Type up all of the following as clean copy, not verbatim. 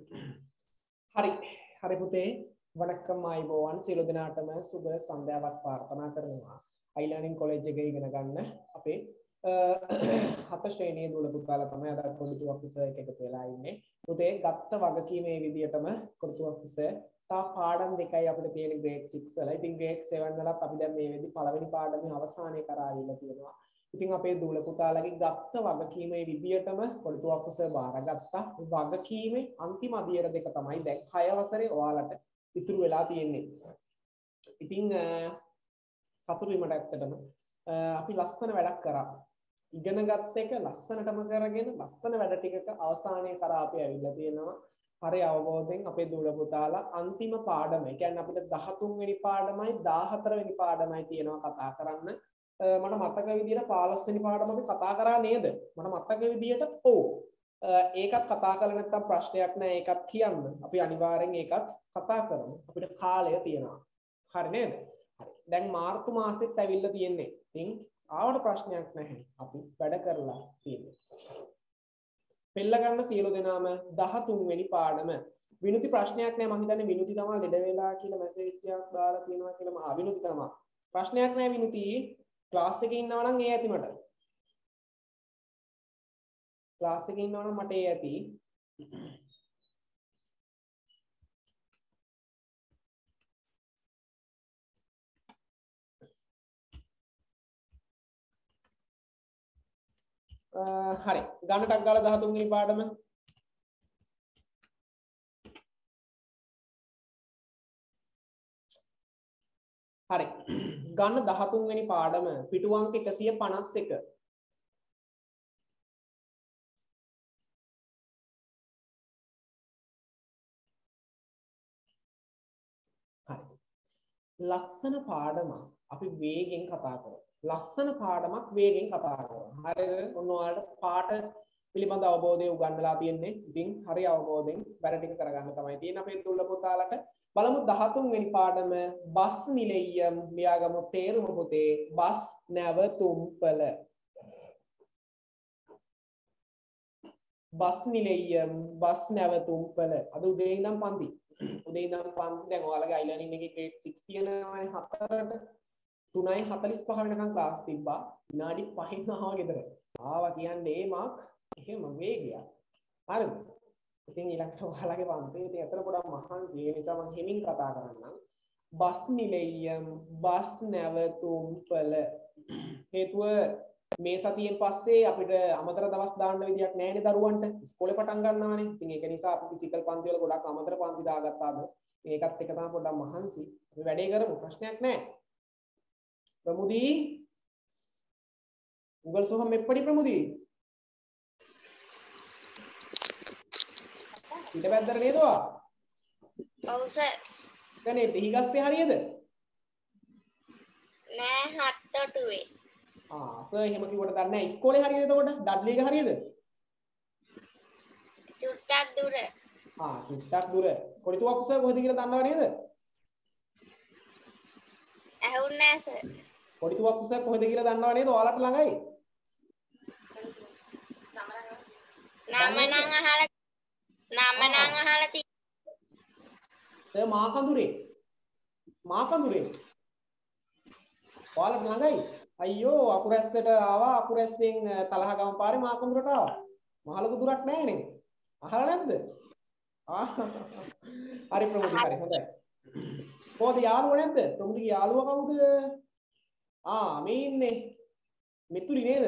හරි. හරි පුතේ. වණක්කම් ආයිබෝවන් සියලු දෙනාටම සුබ සන්ධ්‍යාවක් ප්‍රාර්ථනා කරනවා. අයිලර්නින් කොලෙජ් එකේ ඉගෙන ගන්න අපේ හත ශ්‍රේණියේ දුර පුතාලා තමයි අද පොලිටි ඔෆිසර් එකකට වෙලා ඉන්නේ. පුතේ ගත්ත වගකීමේ විදියටම පොලිටි ඔෆිසර් තා පාඩම් දෙකයි අපිට තියෙන grade 6 වල. ඉතින් grade 7 වලත් අපි දැන් මේ වෙද්දි පළවෙනි පාඩමේ අවසානයේ කරා ආවිල්ලා තියෙනවා. ඉතින් අපේ දුර පුතාලගේ ගත්ත වගකීමේ විදියටම පොලිටි ඔෆිසර් බාරගත්තා. වගකීමේ අන්තිම අදියර දෙක තමයි දැන් 6 වසරේ ඔයාලට ඉතුරු වෙලා තියෙන්නේ. ඉතින් සතුටු වීමට ඇත්තටම අපි ලස්සන වැඩක් කරා. ඉගෙන ගත්ත එක ලස්සනටම කරගෙන ලස්සන වැඩ ටිකක අවසානයේ කරා අපි ඇවිල්ලා තියෙනවා. හරි අවබෝධයෙන් අපේ දුර පුතාලා අන්තිම පාඩම. ඒ කියන්නේ අපිට 13 වෙනි පාඩමයි 14 වෙනි පාඩමයි තියෙනවා කතා කරන්න. මට මතක විදියට 15 වෙනි පාඩම අපි කතා කරා නේද? මට මතක විදියට ඔව්. ඒකත් කතා කරලා නැත්තම් ප්‍රශ්නයක් නෑ. ඒකත් කියන්න. අපි අනිවාර්යෙන් ඒකත් කතා කරමු. අපිට කාලය තියෙනවා. හරි නේද? හරි. දැන් මාර්තු මාසෙත් ඇවිල්ලා තියෙන්නේ. ඉතින් ආවට ප්‍රශ්නයක් නැහැ. අපි වැඩ කරලා තියෙන්නේ. පෙළ ගන්න සියලු දෙනාම 13 වෙනි පාඩම. විනුති ප්‍රශ්නයක් නැහැ. මම හිතන්නේ විනුති තමයි ලෙඩ වෙලා කියලා මැසේජ් එකක් දාලා තියෙනවා කියලා. විනුති තමයි. ප්‍රශ්නයක් නැහැ විනුති. ක්ලාස් එකේ ඉන්නවා නම් ඒ ඇති මට. ක්ලාස් එකේ ඉන්නවා නම් මට ඒ ඇති. හරි ගණටක් ගාලා 13 වෙනි පාඩම හරි ගන්න 13 වෙනි පාඩම පිටු අංක 151 හරි ලස්සන පාඩම අපි වේගෙන් කතා කරමු ලස්සන පාඩමක් වේගෙන් කතා කරමු. හරිද? ඔන්න ඔයාලට පාඩ පිළිබඳ අවබෝධය උගන්වලා තියෙන්නේ. ඉතින් හරි අවබෝධයෙන් වැඩ ටික කරගන්න තමයි තියෙන්නේ අපේ දුල්ල පුතාලට. බලමු 13 වෙනි පාඩම බස් නිලයම් ලියාගමු තේරුම පුතේ බස් නැවතුම්පල. බස් නිලයම් බස් නැවතුම්පල. අද උදේ ඉඳන් පන්ති. උදේ ඉඳන් පන්ති දැන් ඔයාලගේ අයිලර්නින් එකේ grade 6 තියෙනවානේ 4ට 3:45 වෙනකන් ක්ලාස් තිබ්බා. විනාඩි 5න් ආවා ගෙදර. ආවා කියන්නේ ඒ මාක් එහෙම වේගයක්. හරිද? ඉතින් ඊළඟට ඔයාලගේ පන්තියේ ඉතින් අතන පොඩක් මහන්සි. ඒ නිසා මම හිමින් කතා කරන්නම්. බස් නිලයම් බස් නැවතුම්පල. හේතුව මේ සතියෙන් පස්සේ අපිට අමතර දවස් දාන්න විදියක් නැහැ නේ දරුවන්ට. ඉස්කෝලේ පටන් ගන්නවානේ. ඉතින් ඒක නිසා අපි ෆිසිකල් පන්ති වල ගොඩක් අමතර පන්ති දාගත්තාද. ඒකත් එක තමයි පොඩක් මහන්සි. අපි වැඩේ කරමු. ප්‍රශ්නයක් නැහැ. प्रमुदी गूगल सोहम एप्पड़ी प्रमुदी ඊට බැද්දර නේද ඔයා? ඔව් සර්. කනේ පිහිගස් පේ හරියද? නෑ හත්තොටුවේ. සර් එහෙම කිව්වට දන්නේ නැහැ. ඉස්කෝලේ හරියද එතකොට? ඩඩ්ලි එක හරියද? චුට්ටක් දුර. චුට්ටක් දුර. කොරිතුවක් සර් කොහෙද කියලා දන්නව නේද? ඇහුන්නේ නෑ සර්. කොරිතුවක් සර් කොහෙද කියලා දන්නව නේද? ඔයාලට ළඟයි. නම නම් අහලා සර් මාකඳුරේ. ඔයාලට ළඟයි. අයියෝ අකුරැස්සට ආවා. අකුරැස්සෙන් තලහගම පාරේ මාකඳුරට ආවා. මහ ලොකු දුරක් නැහැ නේ. අහලා නැද්ද? හරි ප්‍රමුති හරි හොඳයි. කොහොමද යාළුවා නැද්ද? ප්‍රමුතිගේ යාළුවා කවුද? මේ ඉන්නේ. මිතුලි නේද?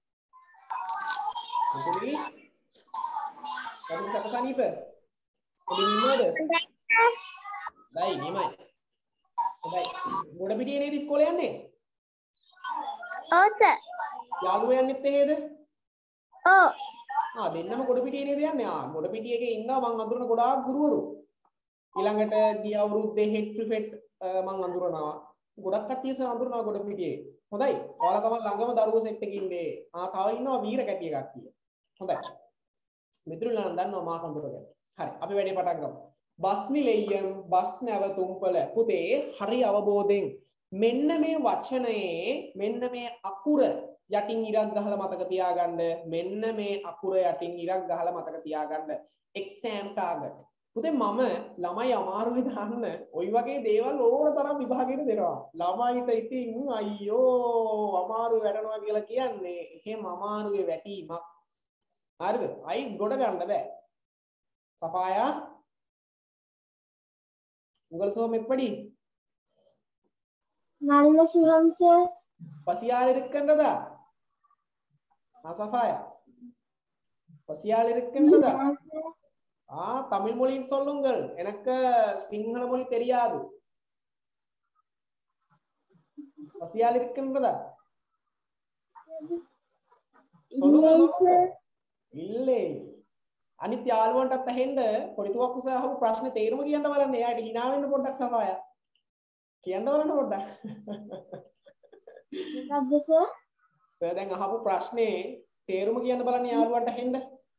මිතුලි. කවුද සපසනීප? ඔබ ඉන්නවද? බයි නිමයි. හොඳයි. ගොඩ පිටියේ නේද ඉස්කෝලේ යන්නේ? ඔව් සර්. යාළුවා යන්නෙත් එහෙද? ඔව්. දෙන්නම ගොඩ පිටියේ නේද යන්නේ? ගොඩ පිටියේ ඉන්නවා මං අඳුරන ගොඩාක් ගුරුවරු. ඊළඟට ගිය අවුරුද්දේ හෙඩ් ප්‍රිෆෙක්ට් මං අඳුරනවා. ගොඩක් කට්ටිය අඳුරනවා ගොඩ පිටියේ. හොඳයි. ඔයාලා තමයි ළඟම දරුවෝ සෙට් එකේ ඉන්නේ. තව ඉන්නවා වීර කැටිය කට්ටිය. හොඳයි. මිතුරුලා නම් දන්නවා මා කඳුර ගැන. හරි. අපි වැඩේ පටන් ගමු. බස් නිලයම් බස් නැවතුම්පල. පුතේ හරි අවබෝධයෙන් මෙන්න මේ වචනයේ මෙන්න මේ අකුර යටින් ඉරක් ගහලා මතක තියාගන්න. මෙන්න මේ අකුර යටින් ඉරක් ගහලා මතක තියාගන්න. exam target. පුතේ මම ළමයි අමාරුවේ දාන්න ওই වගේ දේවල් ඕන තරම් විභාගෙට දෙනවා. ළමයිට ඉතින් අයියෝ අමාරු වැඩනවා කියලා කියන්නේ එහෙම අමාරුවේ වැටීමක්. හරිද? අයි ගොඩ ගන්න බෑ. සපායා உங்கள் சுகம் எப்படி? நல்ல சுகம் சார். பசியால் இருக்கின்றதா? சஃபாயா பசியால் இருக்கின்றதா? தமிழ் மொழியில் சொல்லுங்கள். எனக்கு சிங்கள மொழி தெரியாது. பசியால் இருக்கின்றதா? இல்லை. අනිත් යාළුවන්ටත් ඇහෙන්න පොඩිතුවක් උසහව ප්‍රශ්නේ තේරුම කියන්න බලන්න. එයාට hina වෙන්න පොඩ්ඩක් සෆායා. කියන්න බලන්න පොඩ්ඩක්. මොකක්ද සර්? සර් දැන් අහපු ප්‍රශ්නේ තේරුම කියන්න බලන්න යාළුවන්ට ඇහෙන්න.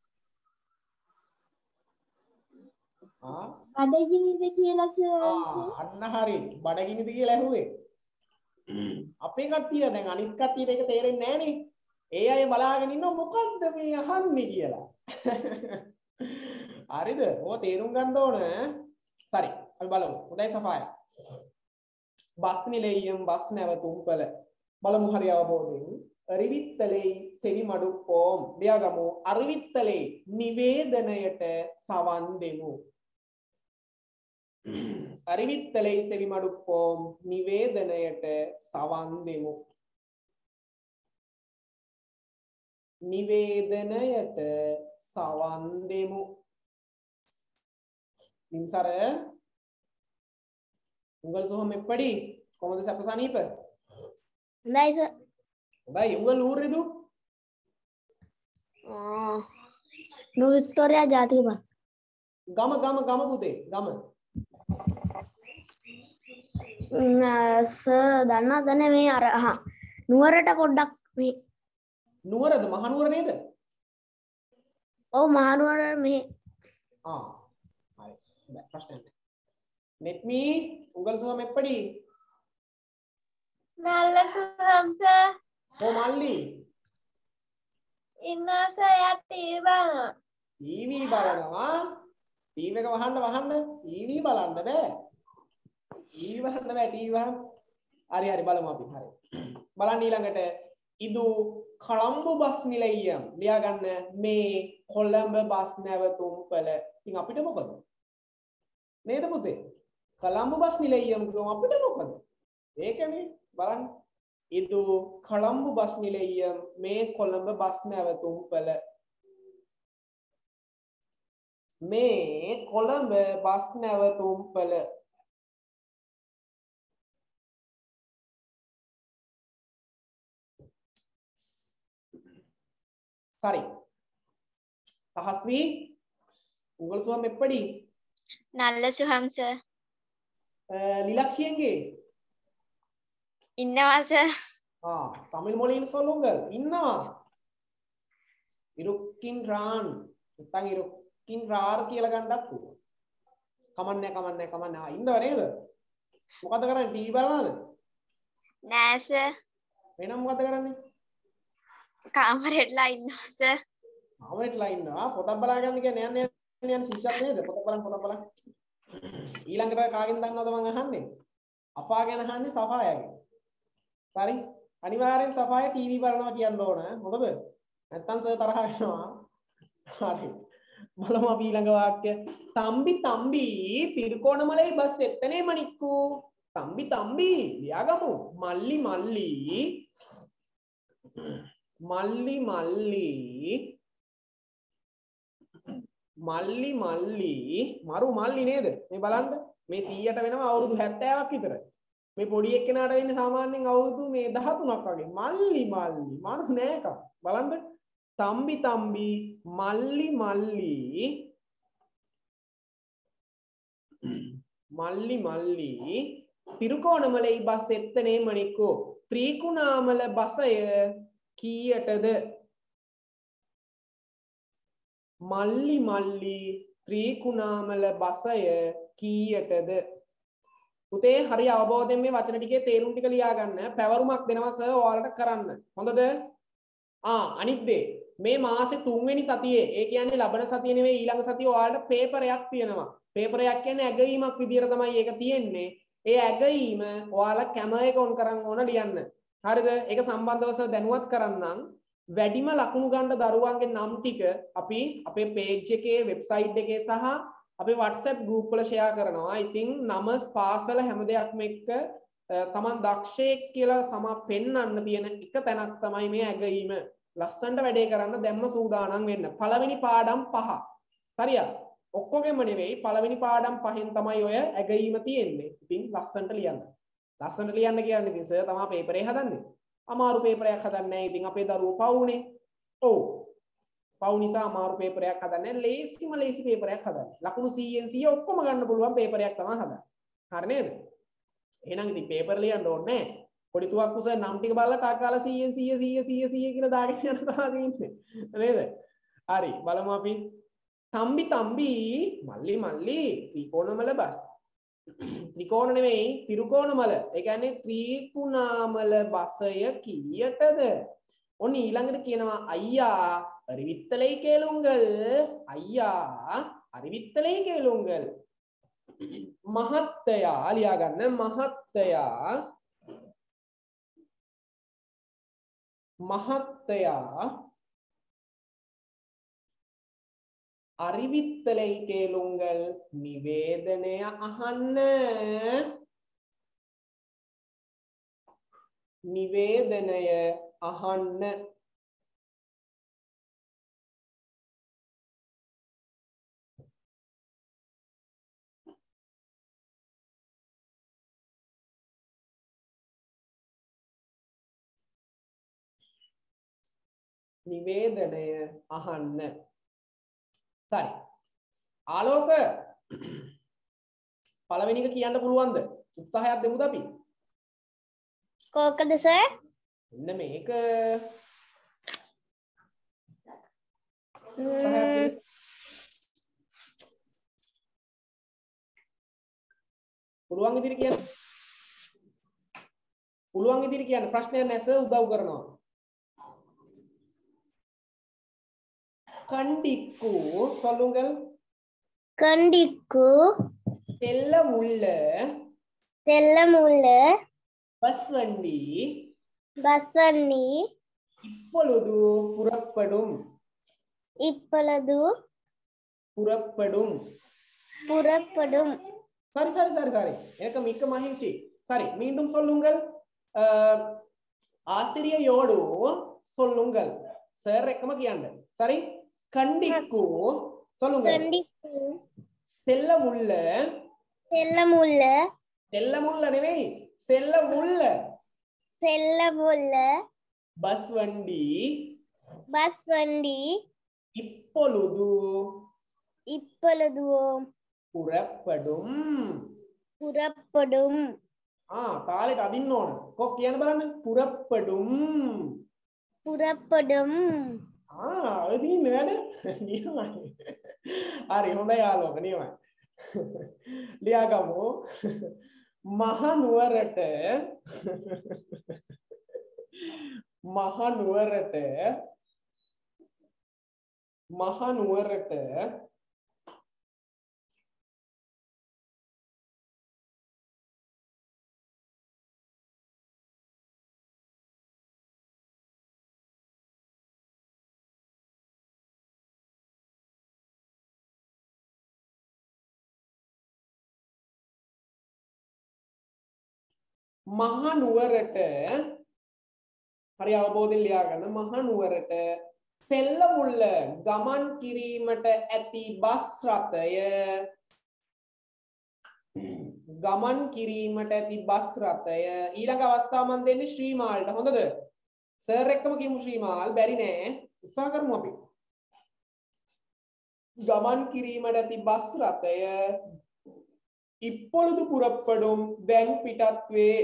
බඩගිනිද කියලා සර්. අන්න හරි. බඩගිනිද කියලා ඇහුවේ. අපේ කට්ටිය දැන් අනිත් කට්ටියට ඒක තේරෙන්නේ නැහනේ. ඒ අය බලාගෙන ඉන්නවා මොකද්ද මේ අහන්නේ කියලා. හරිද? ඕක තේරුම් ගන්න ඕන. සරි. අපි බලමු. හොඳයි සෆායා. Bus නිලයෙන් bus නැවතුම්පල. බලමු හරි අවබෝධයෙන්. අරිවිත්තලේ සෙවිමඩුප්පෝම්. ලියාගමු. අරිවිත්තලේ නිවේදනයට සවන් දෙමු. අරිවිත්තලේ සෙවිමඩුප්පෝම් නිවේදනයට සවන් දෙමු. නිවේදනයට සවන් දෙමු. නිම්සර உங்கள் சுகம் எப்படி? කොහොමද සැප සනීප? හොඳයි සර්. හොඳයි. උங்கள் ඌර ඉදු? නු වික්ටෝරියා ජාතික පාර්ක. ගම පුතේ. ගම. සර් දන්නවද මේ අර නුවරට පොඩ්ඩක් මේ නුවරද? මහනුවර නේද? ඔව් මහනුවර මේ. හරි. ප්‍රශ්න නැහැ. நெட்மி உங்கள் சுகம் எப்படி? நல்ல சுகம் சார். ஓ மல்லி ඉන්නවා සර් යා ටීවී බලනවා. ටීවී බලනවා. ටීවී එක වහන්න. ටීවී බලන්න බෑ. ටීවී බලන්න බෑ. ටීවී වහන්න. හරි බලමු අපි. හරි. බලන්න ඊළඟට ඉදු කොළඹ බස් නිලයම්. ලියා ගන්න මේ කොළඹ බස් නැවතුම්පල. ඉතින් අපිට මොකද? නේද පුතේ? කොළඹ බස් නිලයම් කියමු අපිට මොකද? ඒකනේ බලන්න. ඉදු කොළඹ බස් නිලයම් මේ කොළඹ බස් නැවතුම්පල. මේ කොළඹ බස් නැවතුම්පල. சரி. சஹஸ்வி உங்கள் சுகம் எப்படி? நல்ல சுகம் சார். நிலாக்ஷி எங்கே? ඉන්නවා සර්. தமிழ் மொழியில் சொல்லுங்கள். இன்னவா? இருக்கின்றான். නැත්නම් இருக்கின்றார் කියලා ගන්නත් පුළුවන්. කමන්නේ. ඉන්නව නේද? මොකද කරන්නේ? ටීවී බලනවද? නෑ සර්. වෙනම මොකද කරන්නේ? කාමරේටලා ඉන්නවා සර්. කාමරේටලා ඉන්නවා. පොතක් බලාගන්න කියන්නේ යන්න ශිෂ්‍යයෙක් නේද? පොත බලන්න. ඊළඟට කාගෙන් දන්නවද මං අහන්නේ? අපා ගැන අහන්නේ සෆායාගෙන්. හරි? අනිවාර්යෙන් සෆායා ටීවී බලනවා කියන්න ඕන. හොඳද? නැත්තම් සර් තරහ වෙනවා. හරි. බලමු අපි ඊළඟ වාක්‍ය. තම්බි තිරුකෝණමලයි බස් එත්තනේ මණික්කු. තම්බි ලියාගමු. මල්ලි මරු මල්ලි නේද? මේ බලන්න. මේ 100ට වෙනවා අවුරුදු 70ක් විතර. මේ පොඩි එක්කෙනාට වෙන්නේ සාමාන්‍යයෙන් අවුරුදු මේ 13ක් වගේ. මල්ලි මරු නෑක. බලන්න. තම්බි මල්ලි තිරුකෝණමලයි බස් එත්තනේ මණික්කෝ. ත්‍රිකුණාමල බසය කීයටද? මල්ලි ත්‍රිකුණාමල බසය කීයටද? පුතේ හරි අවබෝධයෙන් මේ වචන ටිකේ තේරුම් ටික ලියා ගන්න. පැවරුමක් දෙනවා සර් ඔයාලට කරන්න. හොඳද? අනිත් දේ මේ මාසේ 3 වෙනි සතියේ ඒ කියන්නේ ලබන සතිය නෙවෙයි ඊළඟ සතියේ ඔයාලට පේපර් එකක් තියෙනවා. පේපර් එකක් කියන්නේ ඇගීමක් විදියට තමයි ඒක තියෙන්නේ. ඒ ඇගීම ඔයාලා කැමරා එක ඔන් කරන් ඕන ලියන්න. හරිද? ඒක සම්බන්ධව දැනුවත් කරන්නම්. වැඩිම ලකුණු ගන්න දරුවන්ගේ නම් ටික අපි අපේ page එකේ website එකේ සහ අපේ WhatsApp group වල share කරනවා. ඉතින් නම පාසල හැම දෙයක්ම එක්ක තමන් දක්ෂයෙක් කියලා සම පෙන්වන්න තියෙන එක තැනක් තමයි මේ ඇගීම. ලස්සනට වැඩේ කරන්න දැම්ම සූදානම් වෙන්න. පළවෙනි පාඩම් 5. හරියට? ඔක්කොගෙම නෙවෙයි පළවෙනි පාඩම් 5න් තමයි ඔය ඇගීම තියෙන්නේ. ඉතින් ලස්සනට ලියන්න. ලස්සනට ලියන්න කියන්නේ ඉතින් සර් තමයි පේපර් එක හදන්නේ. අමාරු පේපර් එකක් හදන්නේ නැහැ. ඉතින් අපේ දරුවෝ පවුනේ. ඔව්. පවු නිසා අමාරු පේපර් එකක් හදන්නේ නැහැ. ලේසි පේපර් එකක් හදන්නේ. ලකුණු 100න් 100 ඔක්කොම ගන්න පුළුවන් පේපර් එකක් තමයි හදන්නේ. හරි නේද? එහෙනම් ඉතින් පේපර් ලියන්න ඕනේ නැහැ. පොඩි තුවක්කු සර් නම් ටික බලලා ටක් ගාලා 100න් 100 කියලා දාගෙන යන තමයි තියෙන්නේ. නේද? හරි බලමු අපි. තම්බි මල්ලි ත්‍රිකෝණමල බස්. ත්‍රිකෝණ නෙමෙයි තිරුකෝණමල. ඒ කියන්නේ ත්‍රිකුණාමල බසය කීයටද? ඔන්න ඊළඟට කියනවා අයියා அறிவித்தலை கேளுங்கள். අයියා அறிவித்தலை கேளுங்கள். මහත්තයා ලියා ගන්න මහත්තයා அறிவித்தலை கேளுங்கள் නිවේදනය අහන්න. නිවේදනය අහන්න. නිවේදනය අහන්න. සරි. ආලෝක පළවෙනි එක කියන්න පුළුවන්ද? උත්සාහයක් දෙමුද අපි? කොහොමද සර්? මෙන්න මේක. පුළුවන් විදිහට කියන්න. පුළුවන් විදිහට කියන්න. ප්‍රශ්නයක් නැස උදව් කරනවා. கண்டிக்கு சொல்லுங்கள். கண்டிக்கு செல்லமுள்ள பஸ் வண்டி இப்பொழுது புறப்படும். சரி எனக்கு மிக்க மகிழ்ச்சி. சரி மீண்டும் சொல்லுங்கள். ஆசிரியரோடு சொல்லுங்கள். சார் ரெக்கம කියන්න. சரி கண்டிக்கு சொல்லுங்க. செல்லமுள்ள නෙවෙයි செல்லமுள்ள பஸ் வண்டி இப்பொழுது புறப்படும். කාලෙට අදින්න ඕන. කොක් කියන්න බලන්න. පුරප්පඩුම්. අදින්න වැඩ. නියමයි. හරි හොඳයි ආලෝක නියමයි. ලියාගමු. මහනුවරට හරි අවබෝධයෙන් ලියා ගන්න. මහනුවරට සෙල්ලමුල්ල ගමන් කිරීමට ඇති බස් රථය ඊළඟ අවස්ථාව මම දෙන්නේ ශ්‍රීමාල්ට. හොඳද? සර් එක්කම කියමු ශ්‍රීමාල්. බැරි නෑ. උත්සාහ කරමු අපි. ගමන් කිරීමට ඇති බස් රථය இப்பொழுது புறப்படும். දැන් පිටත් වේ.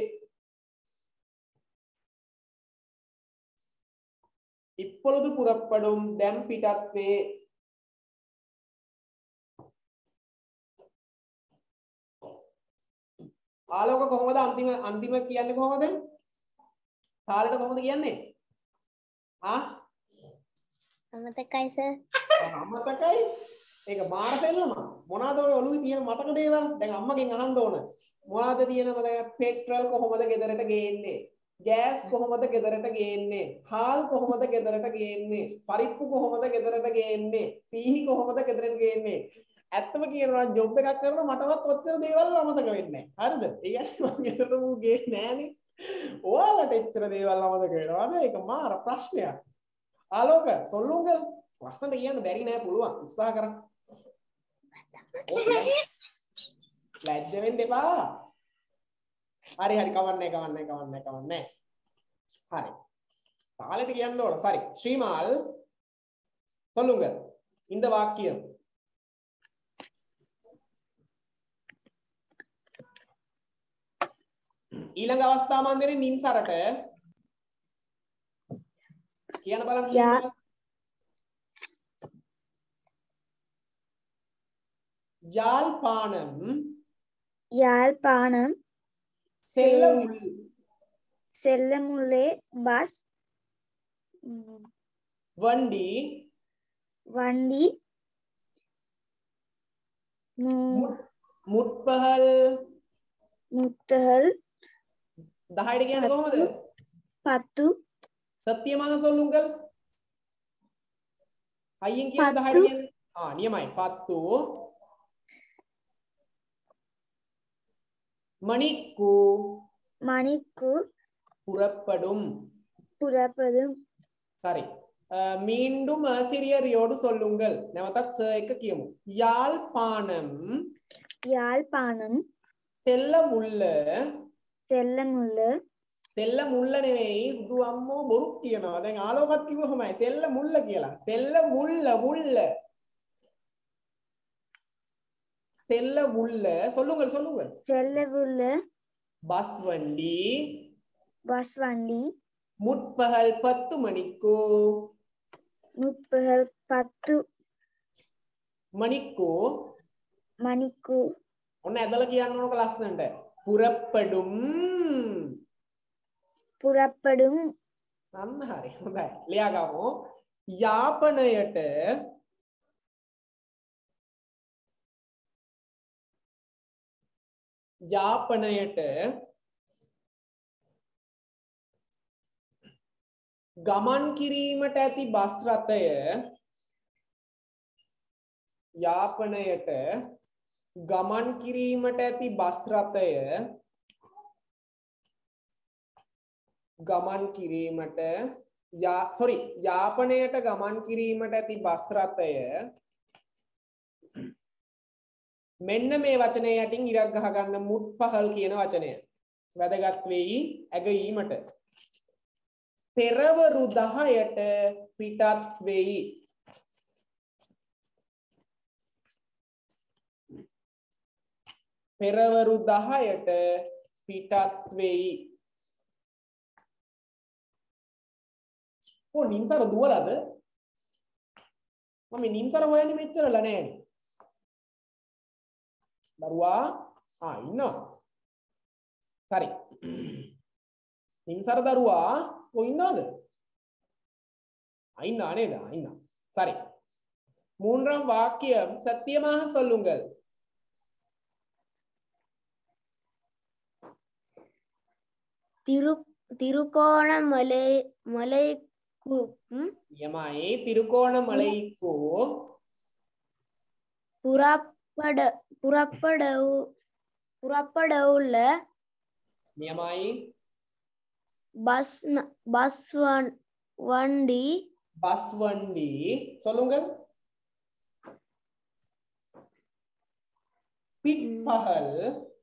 இப்பொழுது புறப்படும். දැන් පිටත් වේ. ආලෝක කොහොමද අන්තිම කියන්නේ කොහොමද? තාලෙට කොහොමද කියන්නේ? අමතකයි සර්. අමතකයි. ඒක මාර දෙල්ලම. මොනවාද ඔය ඔළුවේ තියෙන මතක දේවල්? දැන් අම්මගෙන් අහන්න ඕන. මොනවාද තියෙනවද? පෙට්‍රල් කොහොමද ගෙදරට ගේන්නේ? ගෑස් කොහොමද ගෙදරට ගේන්නේ? හාල් කොහොමද ගෙදරට ගේන්නේ? පරිප්පු කොහොමද ගෙදරට ගේන්නේ? සීනි කොහොමද ගෙදරට ගේන්නේ? ඇත්තම කියනවා ජොබ් එකක් කරනකොට මටවත් ඔච්චර දේවල් අමතක වෙන්නේ නැහැ. හරිද? ඒ කියන්නේ මම ගෙදරට ඌ ගේන්නේ නැහනේ. ඔයාලට එච්චර දේවල් අමතක වෙනවද? ඒක මාර ප්‍රශ්නයක්. ආලෝක සොල්ලුංගල් ලස්සනට කියන්න බැරි නෑ පුළුවන් උත්සාහ කරන්න. ලැජ්ජ වෙන්න එපා. හරි කවන්නේ. හරි. තාලෙට කියන්න ඕන. සරි. ශ්‍රීමාල් சொல்லுங்கள் இந்த வாக்கியம். ඊළඟ අවස්ථාව මන් දෙන්නේ නින්සරට. කියන බලන්න ශ්‍රීමාල්. யாழ்ப்பாணம் செல்லமுல்லே பஸ் வண்டி முற்பகல் 10ට කියන්නේ කොහොමද? 10 සත්‍යமாக சொல்லுங்கள். අයියෙන් කියන 10ට කියන්නේ නියමයි 10 மணிக்கு புறப்படும். சரி. மீண்டும் ஆசிரியரோடு சொல்லுங்கள். නැවතත් සර් එක කියමු. யாழ்ப்பாணம் செல்ல මුල්ල නෙවෙයි දු අම්මෝ බොරු කියනවා. දැන් ආලෝකත් කිව්වමයි செல்ல මුල්ල කියලා. செல்ல මුල්ල சொல்லுங்கள் செல்ல முல்ல பஸ் வண்டி முற்பகல் 10 மணிக்கு ඔන්න ඇදලා කියන්න ඕනක ලස්සනට පුරප්පඩුම් අන්න හරි හොඳයි ලියා ගමු යාපනයට ගමන් කිරීමට ඇති බස් රථය යාපනයට ගමන් කිරීමට ඇති බස් රථය මෙන්න මේ වචනය යටින් ඉරක් ගහ ගන්න මුත්පහල් කියන වචනය වැදගත් වෙයි ඇගීමට පෙරවරු 10ට පිටත් වෙයි නින්සර දුවලද මම නින්සර හොයන්නේ මෙච්චරලා නෑනේ දරුවා ඉන්නවා සරි නින්සර දරුවා කො ඉන්නවද ඉන්නා නේද ඉන්නා சரி மூன்றாம் வாக்கியம் சத்தியமாக சொல்லுங்கள் திருகோணமலைக்கு புறப்படவுள்ள நியமாய் பஸ் வண்டி சொல்லுங்கள் பிற்பகல்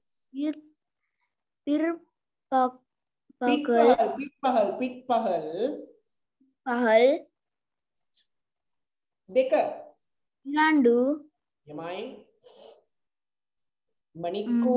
දෙක இரண்டு යමයි මණික්කු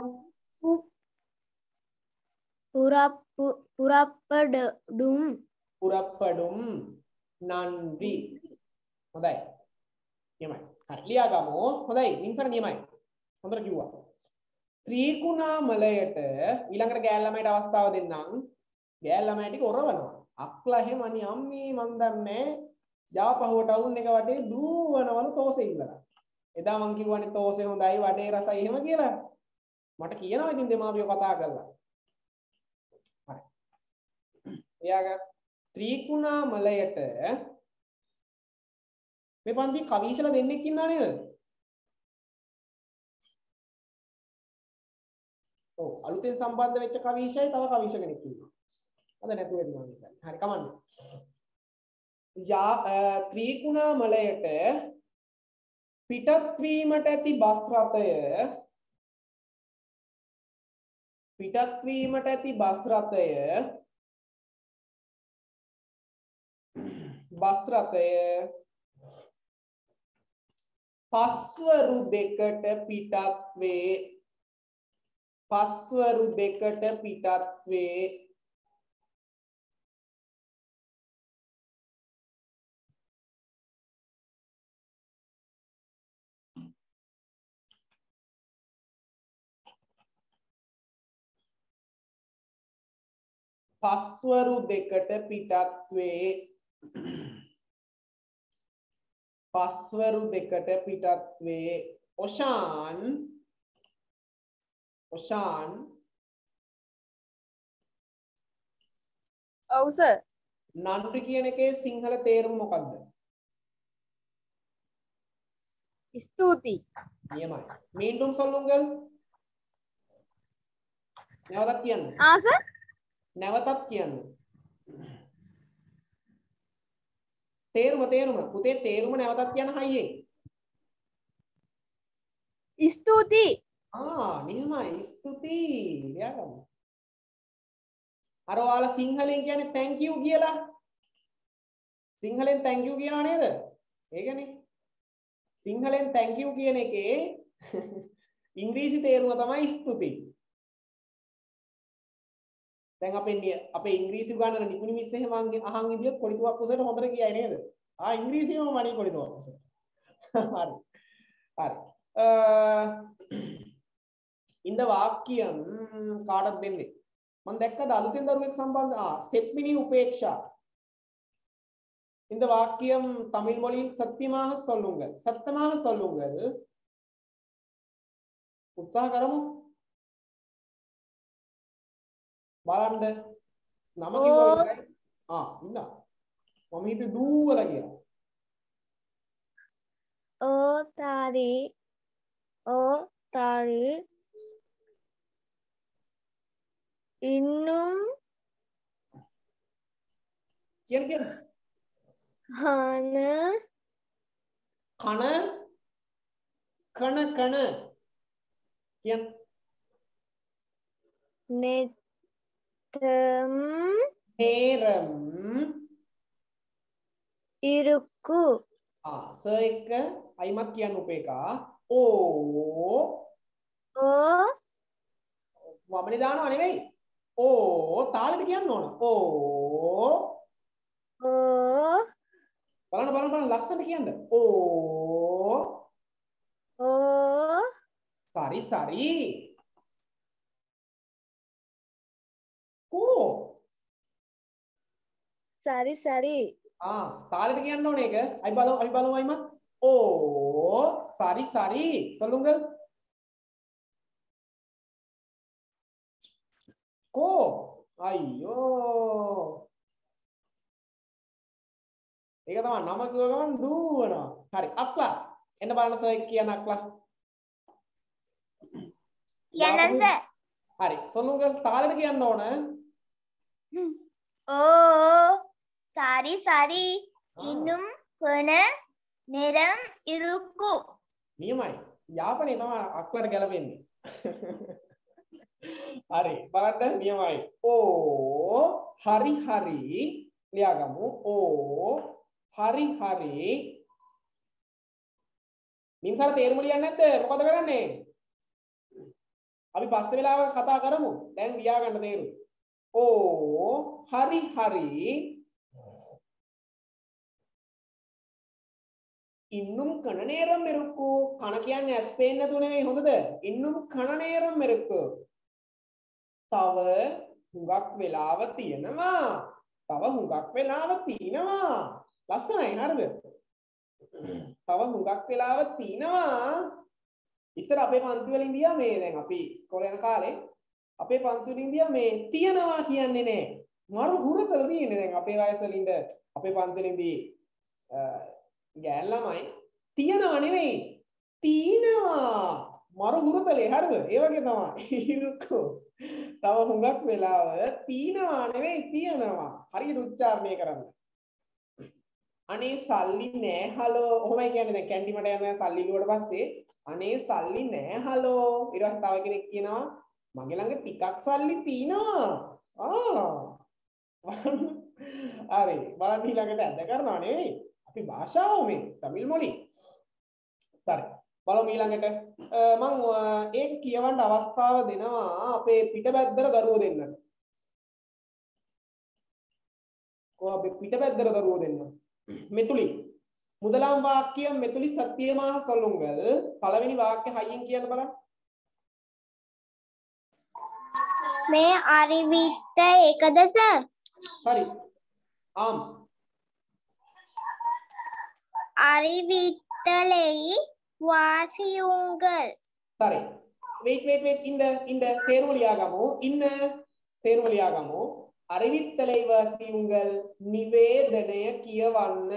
පුරප්පඩුම් නන්දි හොඳයි යමයි හරි ලියා ගමු හොඳයි නින්සර නියමයි හොඳට කිව්වා ත්‍රිකුණාමලයට ඊළඟට ගෑල් ළමයට අවස්ථාව දෙන්නම් ගෑල් ළමයි ටික ඔරවනවා අක්ලා එහෙම අනි අම්මේ මන් දන්නේ යාපහුව ටවුන් එක වටේ දුවනවලු තෝසේ ඉඳලා. එදා මං කිව්වනේ තෝසේ හොඳයි වඩේ රසයි එහෙම කියලා. මට කියනවා ඉතින් දෙමාපියෝ කතා කරලා. හරි. එයාගේ ත්‍රිකුණාමලයට මේ පන්ති කවීශලා දෙන්නෙක් ඉන්නා නේද? ඔව් අලුතෙන් සම්බන්ධ වෙච්ච කවීශයි තව කවීශ කෙනෙක් ඉන්නවා. අද නැතුව එනවා නේද? හරි කමන්න. ත්‍රිකුණාමලයට පිටත් වීමට ඇති බස් රථය පස්වරු දෙකට පිටත් වේ. පස්වරු දෙකට පිටත් වේ. ඔෂාන් ඔව් සර්. නන්දි කියන එකේ සිංහල තේරුම මොකක්ද? ස්තුතියි. නියමයි. மீண்டும் சொல்லுங்கள். නැවතත් කියන්න. සර්. නැවතත් කියන්න. තේරුම පුතේ තේරුම නැවතත් කියන්න හයියෙන්. ස්තුතියි. නියමයි. ස්තුතියි. ලියාගමු. අර ඔයාලා සිංහලෙන් කියන්නේ thank you කියලා. සිංහලෙන් thank you කියනවා නේද? ඒකනේ. සිංහලෙන් thank you කියන එකේ ඉංග්‍රීසි තේරුම තමයි ස්තුතියි. දැන් අපේ ඉංග්‍රීසි උගන්වන නිපුණි මිස් එහෙම අහන් ඉදියොත් පොඩිතුවක් උසට හොඳට කියයි නේද? ඉංග්‍රීසියම මණි පොඩිතුවක් උසට. හරි. இந்த வாக்கியம் කාටද දෙන්නේ? මම දැක්කද අලුතෙන් දරුවෙක් සම්බන්ධ செத்மினி உபேக்ஷா. இந்த வாக்கியம் தமிழ் மொழியில் சத்தியமாக சொல்லுங்கள். උත්සාහ කරමු. බලන්න නම කිව්වද? ඉන්න. මම හිතුවේ දූවලා කියලා. ඕතාරි இன்னும் කියන කන කියන நேரம் இருக்கு. ස එක අයිමත් කියන්න උපේකා. වමනේ දානවා නෙවෙයි. තාලෙට කියන්න ඕන. බලන්න ලස්සනට කියන්න. සරි. சரி තාලෙට කියන්න ඕන ඒක. අපි බලමු අයිමත්. சரி. சொல்லுங்கள். අයියෝ. ඒක තමයි නම කිව්ව ගමන් දුවනවා. හරි. අක්ලා. එන්න බලන්න සර් කියන අක්ලා. කියන්නද? හරි. சொல்லுங்கள். තාලෙට කියන්න ඕන. சரி இன்னும் கொஞ்ச நேரம் இருக்கும். නියමයි. යාපනයේ තමයි අක්ලට ගැලපෙන්නේ. හරි. බලන්න නියමයි. හරි. ලියාගමු. හරි. මින්සාර තේරුම ලියන්නේ නැද්ද? මොකද කරන්නේ? අපි පස්සේ වෙලාවක කතා කරමු. දැන් ලියා ගන්න තේරුම. හරි. இன்னும் கண நேரம் இருக்கும். කන කියන්නේ ඇස් පේන්නේ නැතුව නෙවෙයි හොඳද? இன்னும் කண நேரம் இருக்கும். තව හුඟක් වෙලාව තියෙනවා. ලස්සනයි හරිද? තව හුඟක් වෙලාවක් තිනවා. ඉස්සර අපේ පන්ති වලින් ගියා මේ දැන් අපි ඉස්කෝලේ යන කාලේ අපේ පන්ති වලින් ගියා මේ තියනවා කියන්නේ නෑ. මරු හුරතල තියෙන්නේ දැන් අපේ වයස වලින්ද අපේ පන්ති වලින්දී ගෑන් ළමයි තියනවා නෙවෙයි තීනවා. මරු හුරතලේ හරිද? ඒ වගේ තමයි. ඉරුක්කෝ. තව හුඟක් වෙලාව තීනවා නෙවෙයි තියනවා. හරියට උච්චාරණය කරන්න. අනේ සල්ලි නෑ හලෝ. ඔහොමයි කියන්නේ දැන් කැන්ටිමට යනවා සල්ලි ඉල්ලුවට පස්සේ අනේ සල්ලි නෑ හලෝ. ඊට පස්සේ තව කෙනෙක් කියනවා මගේ ළඟ ටිකක් සල්ලි තියෙනවා. හරි බලන්න ඊළඟට ඇද කරනවා නෙවෙයි. අපි භාෂාව මේ තමිල් මොළි. සරි. බලමු ඊළඟට මම ඒක කියවන්න අවස්ථාව දෙනවා අපේ පිටබැද්දර දරුවෝ දෙන්නට. කොහොම පිටබැද්දර දරුවෝ දෙන්න. මෙතුලි முதலாம் வாக்கியம் මෙතුලි சத்தியமாக சொல்லுங்கள். පළවෙනි වාක්‍ය හයියෙන් කියන්න බලන්න. මේ අරිවිත්ත එකද සර්? හරි. ආම්. அறிவித்தலை வாசியுங்கள். சரி. wait இந்த தேர்வழியாகமோ தேர்வழியாகமோ அறிவித்தலை வாசியுங்கள் நிவேதனය කියවන්න.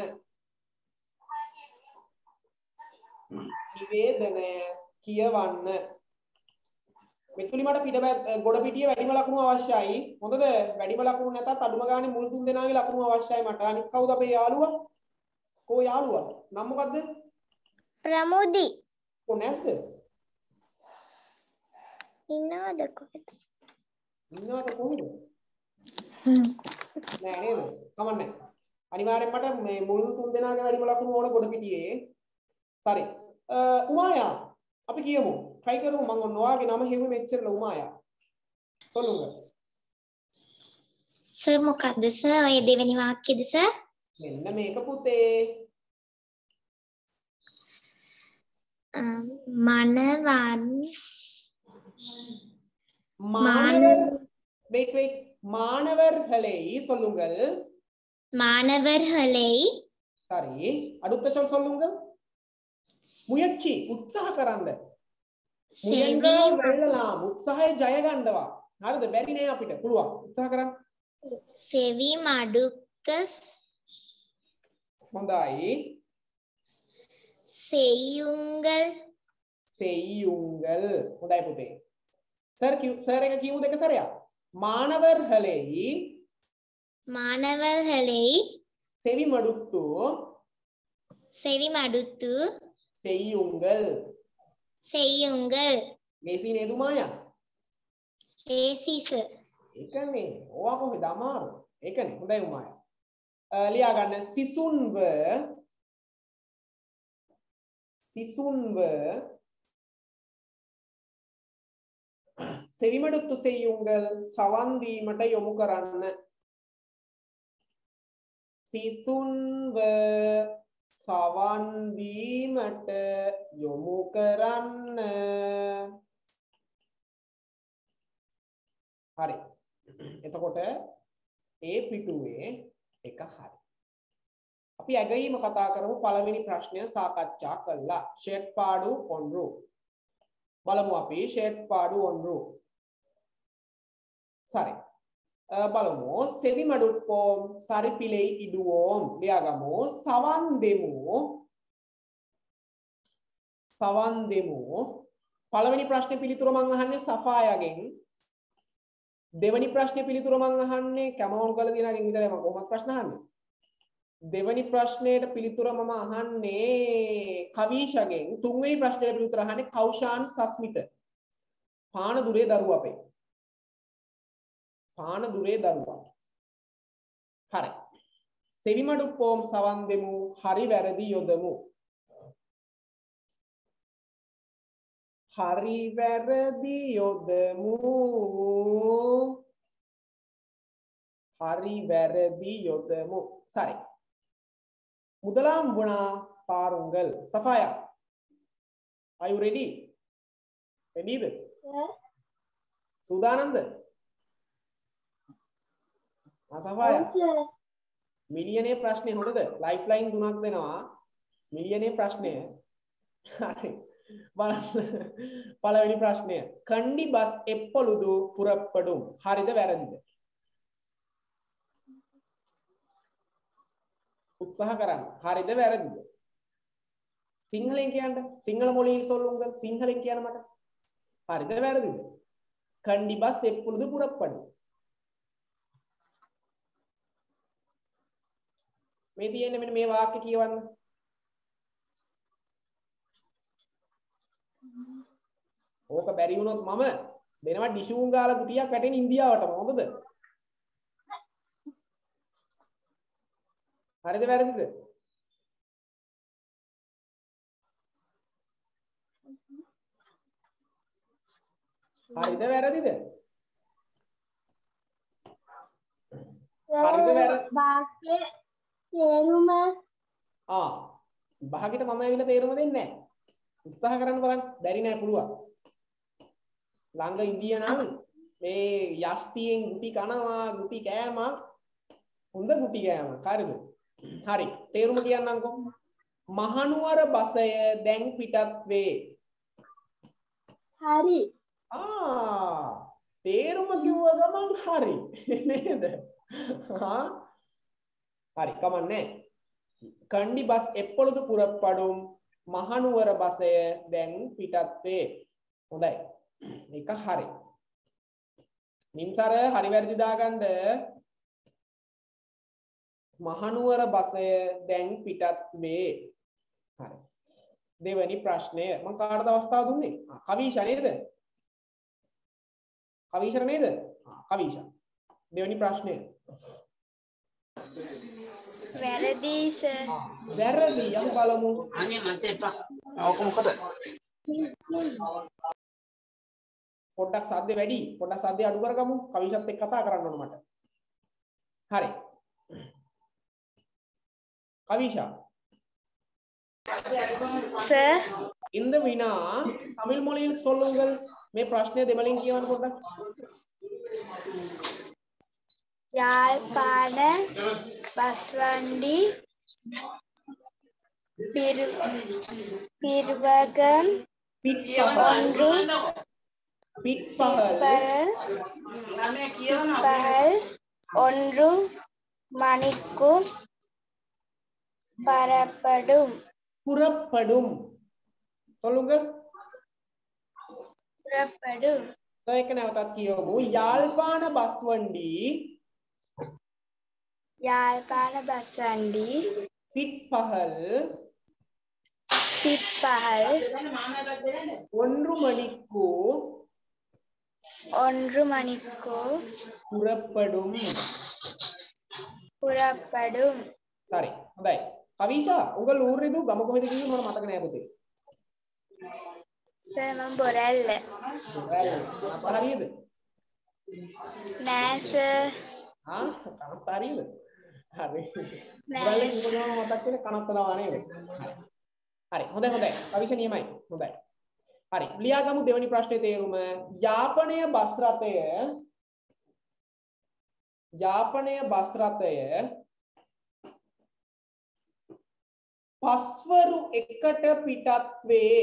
නිවේදනය කියවන්න. මෙතුලි මට ගොඩ පිටියේ වැඩිම ලකුණු අවශ්‍යයි. හොඳද? වැඩිම ලකුණු නැතත් අඩුම ගානේ මුල් තුන් දෙනාගේ ලකුණු අවශ්‍යයි මට. අනිත් කවුද අපේ යාළුවා? කෝ යාළුවා? නම මොකද්ද? ප්‍රමුදි. කො නැද්ද? ඉන්නවද කොහෙද? ඉන්නවද කොහෙද? නෑ නේද? කමන්නේ. අනිවාර්යෙන් මට මේ මුල් තුන් දෙනාගේ වැඩිම ලකුණු ඕන ගොඩ පිටියේ. සරි. උමායා අපි කියමු. try කරමු මම ඔයාගේ නම හෙව්වේ මෙච්චරල උමායා. சொல்லுங்க. සර් මොකද්ද සර්? ඔය දෙවෙනි වාක්‍යද සර්? මෙන්න මේක පුතේ. மாணவர் wait மாணவர்களை சொல்லுங்கள். மாணவர்களை சரி அடுத்த சொல் சொல்லுங்கள். முயற்சி උත්සාහ කරන්න. මුලින්ම වෙලலாம் උත්සාහය ජය ගන්නවා. හරිද? බැරි නෑ අපිට. පුළුවන්. උත්සාහ කරන්න. සෙවි මඩුක්කස් හොඳයි. செய்யுங்கள் හොඳයි පුතේ. සර් එක කියමු දෙක සරයක්. மாணவர்களை செவி மடுத்து செய்யுங்கள். ලේසි නේද මායා? ලේසි සර්. ඒකනේ. ඕවා කොහෙද අමාරු? ඒකනේ. හොඳයි මායා. ලියා ගන්න සිසුන්ව செவிமடுத்து செய்யுங்கள் සවන් දීමට යොමු කරන්න. සිසුන්ව සවන් දීමට යොමු කරන්න. හරි. එතකොට ඒ පිටුවේ එක හරි. අපි ඇගීම කතා කරමු. පළවෙනි ප්‍රශ්නය සාකච්ඡා කළා. ෂේඩ්පාඩු ඔන්රු. බලමු අපි ෂේඩ්පාඩු ඔන්රු. சரி. බලමු செவிமடுப்போம் சரிப்பிலை இடுவோம். ලියාගමු සවන් දෙමු. පළවෙනි ප්‍රශ්නේ පිළිතුර මම අහන්නේ සෆායාගෙන්. දෙවෙනි ප්‍රශ්නේ පිළිතුර මම අහන්නේ කැමෝන් ගල දිනාගෙන්. ඉතින් මම කොහොමද ප්‍රශ්න අහන්නේ? දෙවෙනි ප්‍රශ්නයට පිළිතුර මම අහන්නේ කවිෂගෙන්. තුන්වෙනි ප්‍රශ්නයට පිළිතුර අහන්නේ කෞෂාන් සස්මිත. පානදුරේ දරුවා අපේ. පානදුරේ දරුවා. හරි. සෙවිමඩුප්පෝම් සවන් දෙමු. හරි වැරදි යොදමු. හරි වැරදි යොදමු. හරි වැරදි යොදමු. சரி. முதலாம் வினா பாருங்கள். சஃபாயா, are you ready? Ready? සූදානම්ද? සෆායා. මිලියනේ ප්‍රශ්නේ හොඳද? ලයිෆ්ලයින් 3ක් දෙනවා. මිලියනේ ප්‍රශ්නය. හරි. බලන්න. පළවෙනි ප්‍රශ්නය. කණ්ඩි බස් එප්පොළුදු පුරප්පඩුම්. හරිද වැරදිද? උත්සාහ කරන්න. හරිද වැරදිද? සිංහලෙන් කියන්න. සිංහල මොළයෙන් සොල්ලුංග සිංහලෙන් කියන්න මට. හරිද වැරදිද? කණ්ඩි බස් එප්පොළුදු පුරප්පඩුම්. මේ තියෙන්නේ මෙන්න මේ වාක්‍ය කියවන්න. ඕක බැරි වුණොත් මම දෙනවා ඩිෂුන් ගාලා කුටියක් වැටෙන ඉන්දියාවටම හොඳද? හරිද වැරදිද? හරිද වැරදිද? හරිද වැරදිද? වාක්‍ය තේරුම භාගයට මම ඇවිල්ලා තේරුම දෙන්නේ නැහැ. උත්සාහ කරන්න බලන්න. බැරි නෑ පුළුවන්. ළඟ ඉන්දිය නම් මේ යෂ්ටියෙන් ගුටි කනවා ගුටි කෑමක් හොඳ ගුටි කෑමක්. හරිද? හරි. තේරුම කියන්නම්කෝ. මහනුවර බසය දැන් පිටත් වේ. හරි. තේරුම කිව්ව ගමන් හරි නේද? හරි කමන්නේ. කණ්ඩි බස් එප්පොළුදු පුරප්පඩුම් මහනුවර බසය දැන් පිටත් වේ. හොඳයි. මේක හරි. නිම්සර හරි වැරදි දාගන්න. මහනුවර බසය දැන් පිටත් වේ. හරි. දෙවැනි ප්‍රශ්නය මම කාටද අවස්ථාව දුන්නේ? කවිෂා නේද? කවිෂා නේද? කවිෂා. දෙවැනි ප්‍රශ්නය. වැරදි සර්. වැරදි. අපි බලමු. අනේ මන්ට එපා. ඔක මොකද? පොඩ්ඩක් සද්ද වැඩි. පොඩ්ඩක් සද්ද අඩු කරගමු. කවිෂාත් එක්ක කතා කරන්න ඕන මට. හරි. කවිෂා. සර් இந்த வினா தமிழ் மொழியில் சொல்லுங்கள். මේ ප්‍රශ්නය දෙමළෙන් කියවන්න පොඩ්ඩක්. යාල්පාන බස්වන්ඩි පිරුවගම් පිට්පහල් ஒன்று மணிக்கு புறப்படும். சொல்லுங்க. புறப்படும். ඒක නැවතත් කියවමු. යාල්පාන බස්වන්ඩි පිට්පහල් 1 மணிக்கு புறப்படும். சரி හොඳයි. කවිෂා උගල ඌරිදු ගම කොහෙද කිව්වේ මට මතක නෑ පුතේ. සර් මම බොරැල්ල. අප හරියද? නෑ සර්. කනත් හරියද? හරි. බොරැල්ල කිව්වම මතක් වෙන කනත් දාවා නේද? හරි. හොඳයි. කවිෂා නියමයි. හොඳයි. හරි. ලියාගමු දෙවෙනි ප්‍රශ්නේ තේරුම. යාපනය බස් රථය පස්වරු එකට පිටත් වේ.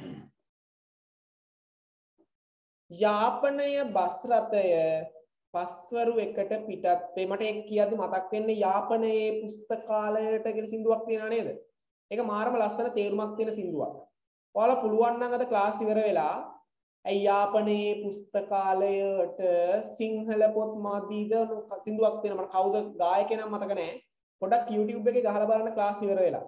යාපනය බස් රථය පස්වරු එකට පිටත් වේ. මට ඒක කියද්දි මතක් වෙන්නේ යාපනයේ පුස්තකාලයට කියලා සින්දුවක් තියෙනවා නේද? ඒක මාරම ලස්සන තේරුමක් තියෙන සින්දුවක්. ඔයාලා පුළුවන් නම් අද ක්ලාස් ඉවර වෙලා ඇයි යාපනයේ පුස්තකාලයට සිංහල පොත් මදීද සින්දුවක් තියෙනවා. මට කවුද ගායකයා නම් මතක නැහැ. පොඩ්ඩක් YouTube එකේ ගහලා බලන්න ක්ලාස් ඉවර වෙලා.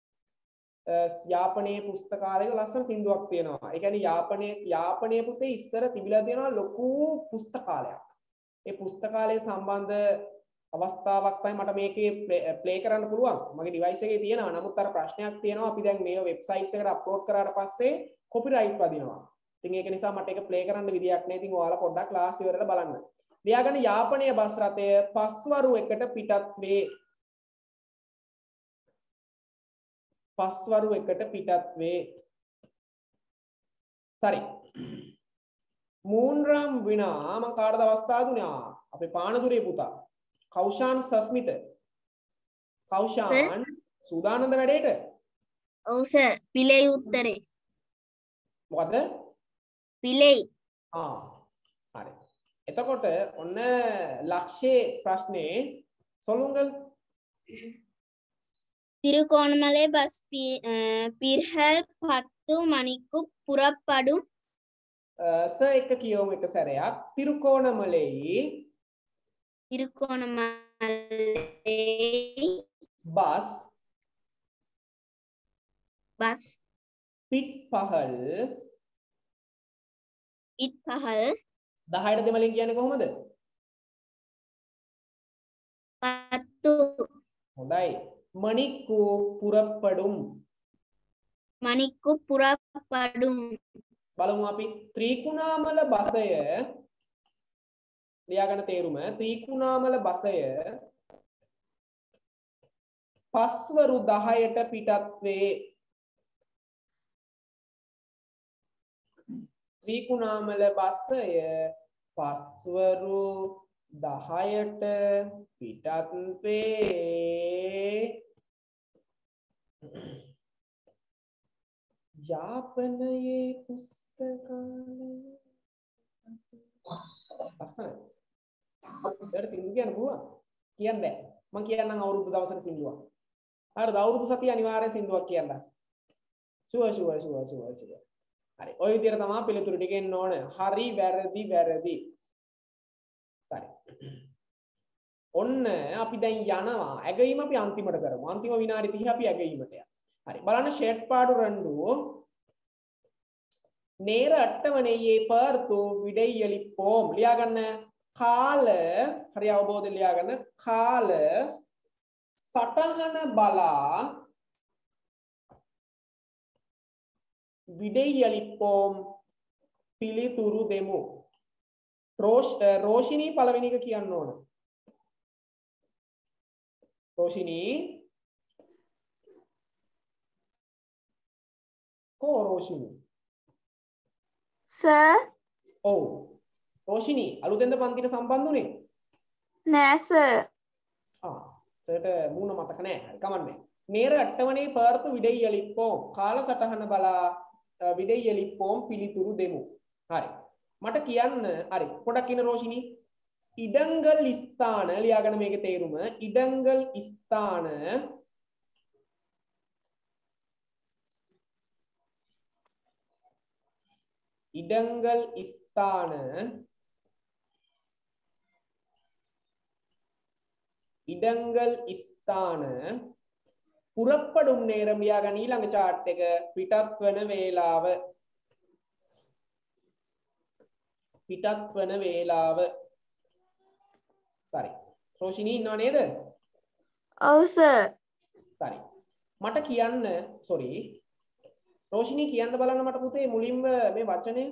යාපනයේ පුස්තකාලයක ලස්සන සින්දුවක් තියෙනවා. ඒ කියන්නේ යාපනයේ පුතේ ඉස්සර තිබිලා තියෙනවා ලොකු පුස්තකාලයක්. ඒ පුස්තකාලය සම්බන්ධ අවස්ථාවක් තමයි මට මේකේ ප්ලේ කරන්න පුළුවන්. මගේ ඩිවයිස් එකේ තියෙනවා. නමුත් අර ප්‍රශ්නයක් තියෙනවා. අපි දැන් මේව වෙබ්සයිට්ස් එකට අප්ලෝඩ් කරාට පස්සේ කොපිරයිට් වදිනවා. ඉතින් ඒක නිසා මට ඒක ප්ලේ කරන්න විදියක් නැහැ. ඉතින් ඔයාලා පොඩ්ඩක් ක්ලාස් ඉවරලා බලන්න. ලියාගන්න යාපනයේ බස් රථය පස්වරු එකට පිටත් වේ. පස්වරු එකට පිටත් වේ. சரி. மூன்றாம் வினா මම කාටද අවස්ථාව දුන්නා? අපේ පානදුරේ පුතා. කෞෂාන් සස්මිත. කෞෂාන් සූදානම්ද වැඩේට? ඔව් සර්. පිළේ උත්තරේ. මොකද? පිළේ. හරි. එතකොට ඔන්න ලක්ෂයේ ප්‍රශ්නේ சொல்லுங்கள். திருகோணமலை பஸ் பிர்ஹல் 10 மணிக்கு புறப்படும். සර් එක කියවමු එක සැරයක්. තිරුකෝණමලෙයි திருகோணமலை බස් பஸ் පිට්පහල් பிற்பகல் 10ට දෙමළෙන් කියන්නේ කොහොමද? 10 හොඳයි. මණික්කු පුරප්පඩුම්. மணிக்கு புறப்படும். බලමු අපි ත්‍රිකුණාමල බසය ලියාගන්න තේරුම. ත්‍රිකුණාමල බසය පස්වරු 10ට පිටත් වේ. ත්‍රිකුණාමල බසය පස්වරු 10ට පිටත් වේ. යාපනයේ පුස්තකාලය අසන දැන් සිංදු කියන්න පුළුවන් කියන්න බෑ මම කියන්නම් අවුරුදු දවසට සිංදුවක් හරිද අවුරුදු සතිය අනිවාර්යෙන් සිංදුවක් කියන්න ෂුවර් හරි ඔය විදිහට තමයි පිළිතුරු ටික එන්න ඕන හරි වැරදි වැරදි සරි ඔන්න අපි දැන් යනවා ඇගීම අපි අන්තිමට කරමු අන්තිම විනාඩි 30 අපි ඇගීමට යනවා හරි බලන්න ෂෙඩ් පාඩු රණ්ඩු நேர அட்டவணையை பார்த்து விடையளிப்போம் ලියාගන්න කාල හරි අවබෝධයෙන් ලියාගන්න කාල සටහන බලා විடையளிப்போம் පිළිතුරු දෙමු රෝෂිනී පළවෙනි එක කියන්න ඕන රෝෂිනී රෝෂිනී සර් ඔව් රෝෂිනී අලුතෙන්ද පන්තිට සම්බන්ධ වුනේ නෑ සර් සර්ට මූණ මතක නෑ හරි කමන්නේ நேர அட்டவணை பார்த்து விடையளிப்போம் කාල සටහන බලා විடையளிப்போம் පිළිතුරු දෙමු හරි මට කියන්න හරි පොඩක් ඉන්න රෝෂිනී ඉඩංගල් ස්ථාන ලියාගන්න මේකේ තේරුම ඉඩංගල් ස්ථාන ඉඩංගල් ස්ථාන ඉඩංගල් ස්ථාන පුරප්පඩුම් නේරම් ලියාගන්න ඊළඟ chart එක පිටත් වන වේලාව සරි රෝෂිනී ඉන්නව නේද ඔව් සර් සරි මට කියන්න සෝරි රෝෂිනී කියන්න බලන්න මට පුතේ මුලින්ම මේ වචනේ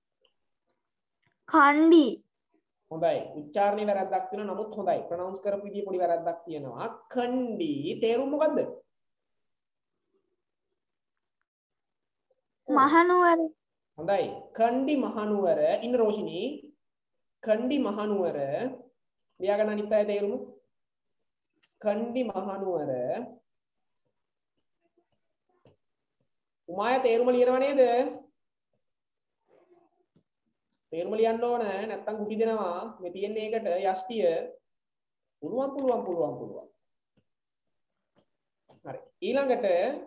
කණ්ඩි හොඳයි උච්චාරණේ වැරද්දක් තියෙනවා නමුත් හොඳයි ප්‍රොනවුන්ස් කරපු විදිය පොඩි වැරද්දක් තියෙනවා කණ්ඩි තේරුම මොකද්ද මහනුවර හොඳයි කණ්ඩි මහනුවර ඉන්න රෝෂිනී කණ්ඩි මහනුවර ලියාගන්න අනිත් අය තේරුම කණ්ඩි මහනුවර උමාය තේරුම ලියනව නේද තේරුම ලියන්න ඕන නැත්තම් කුටි දෙනවා මේ තියෙන්නේ ඒකට යෂ්ටිය පුළුවන් හරි ඊළඟට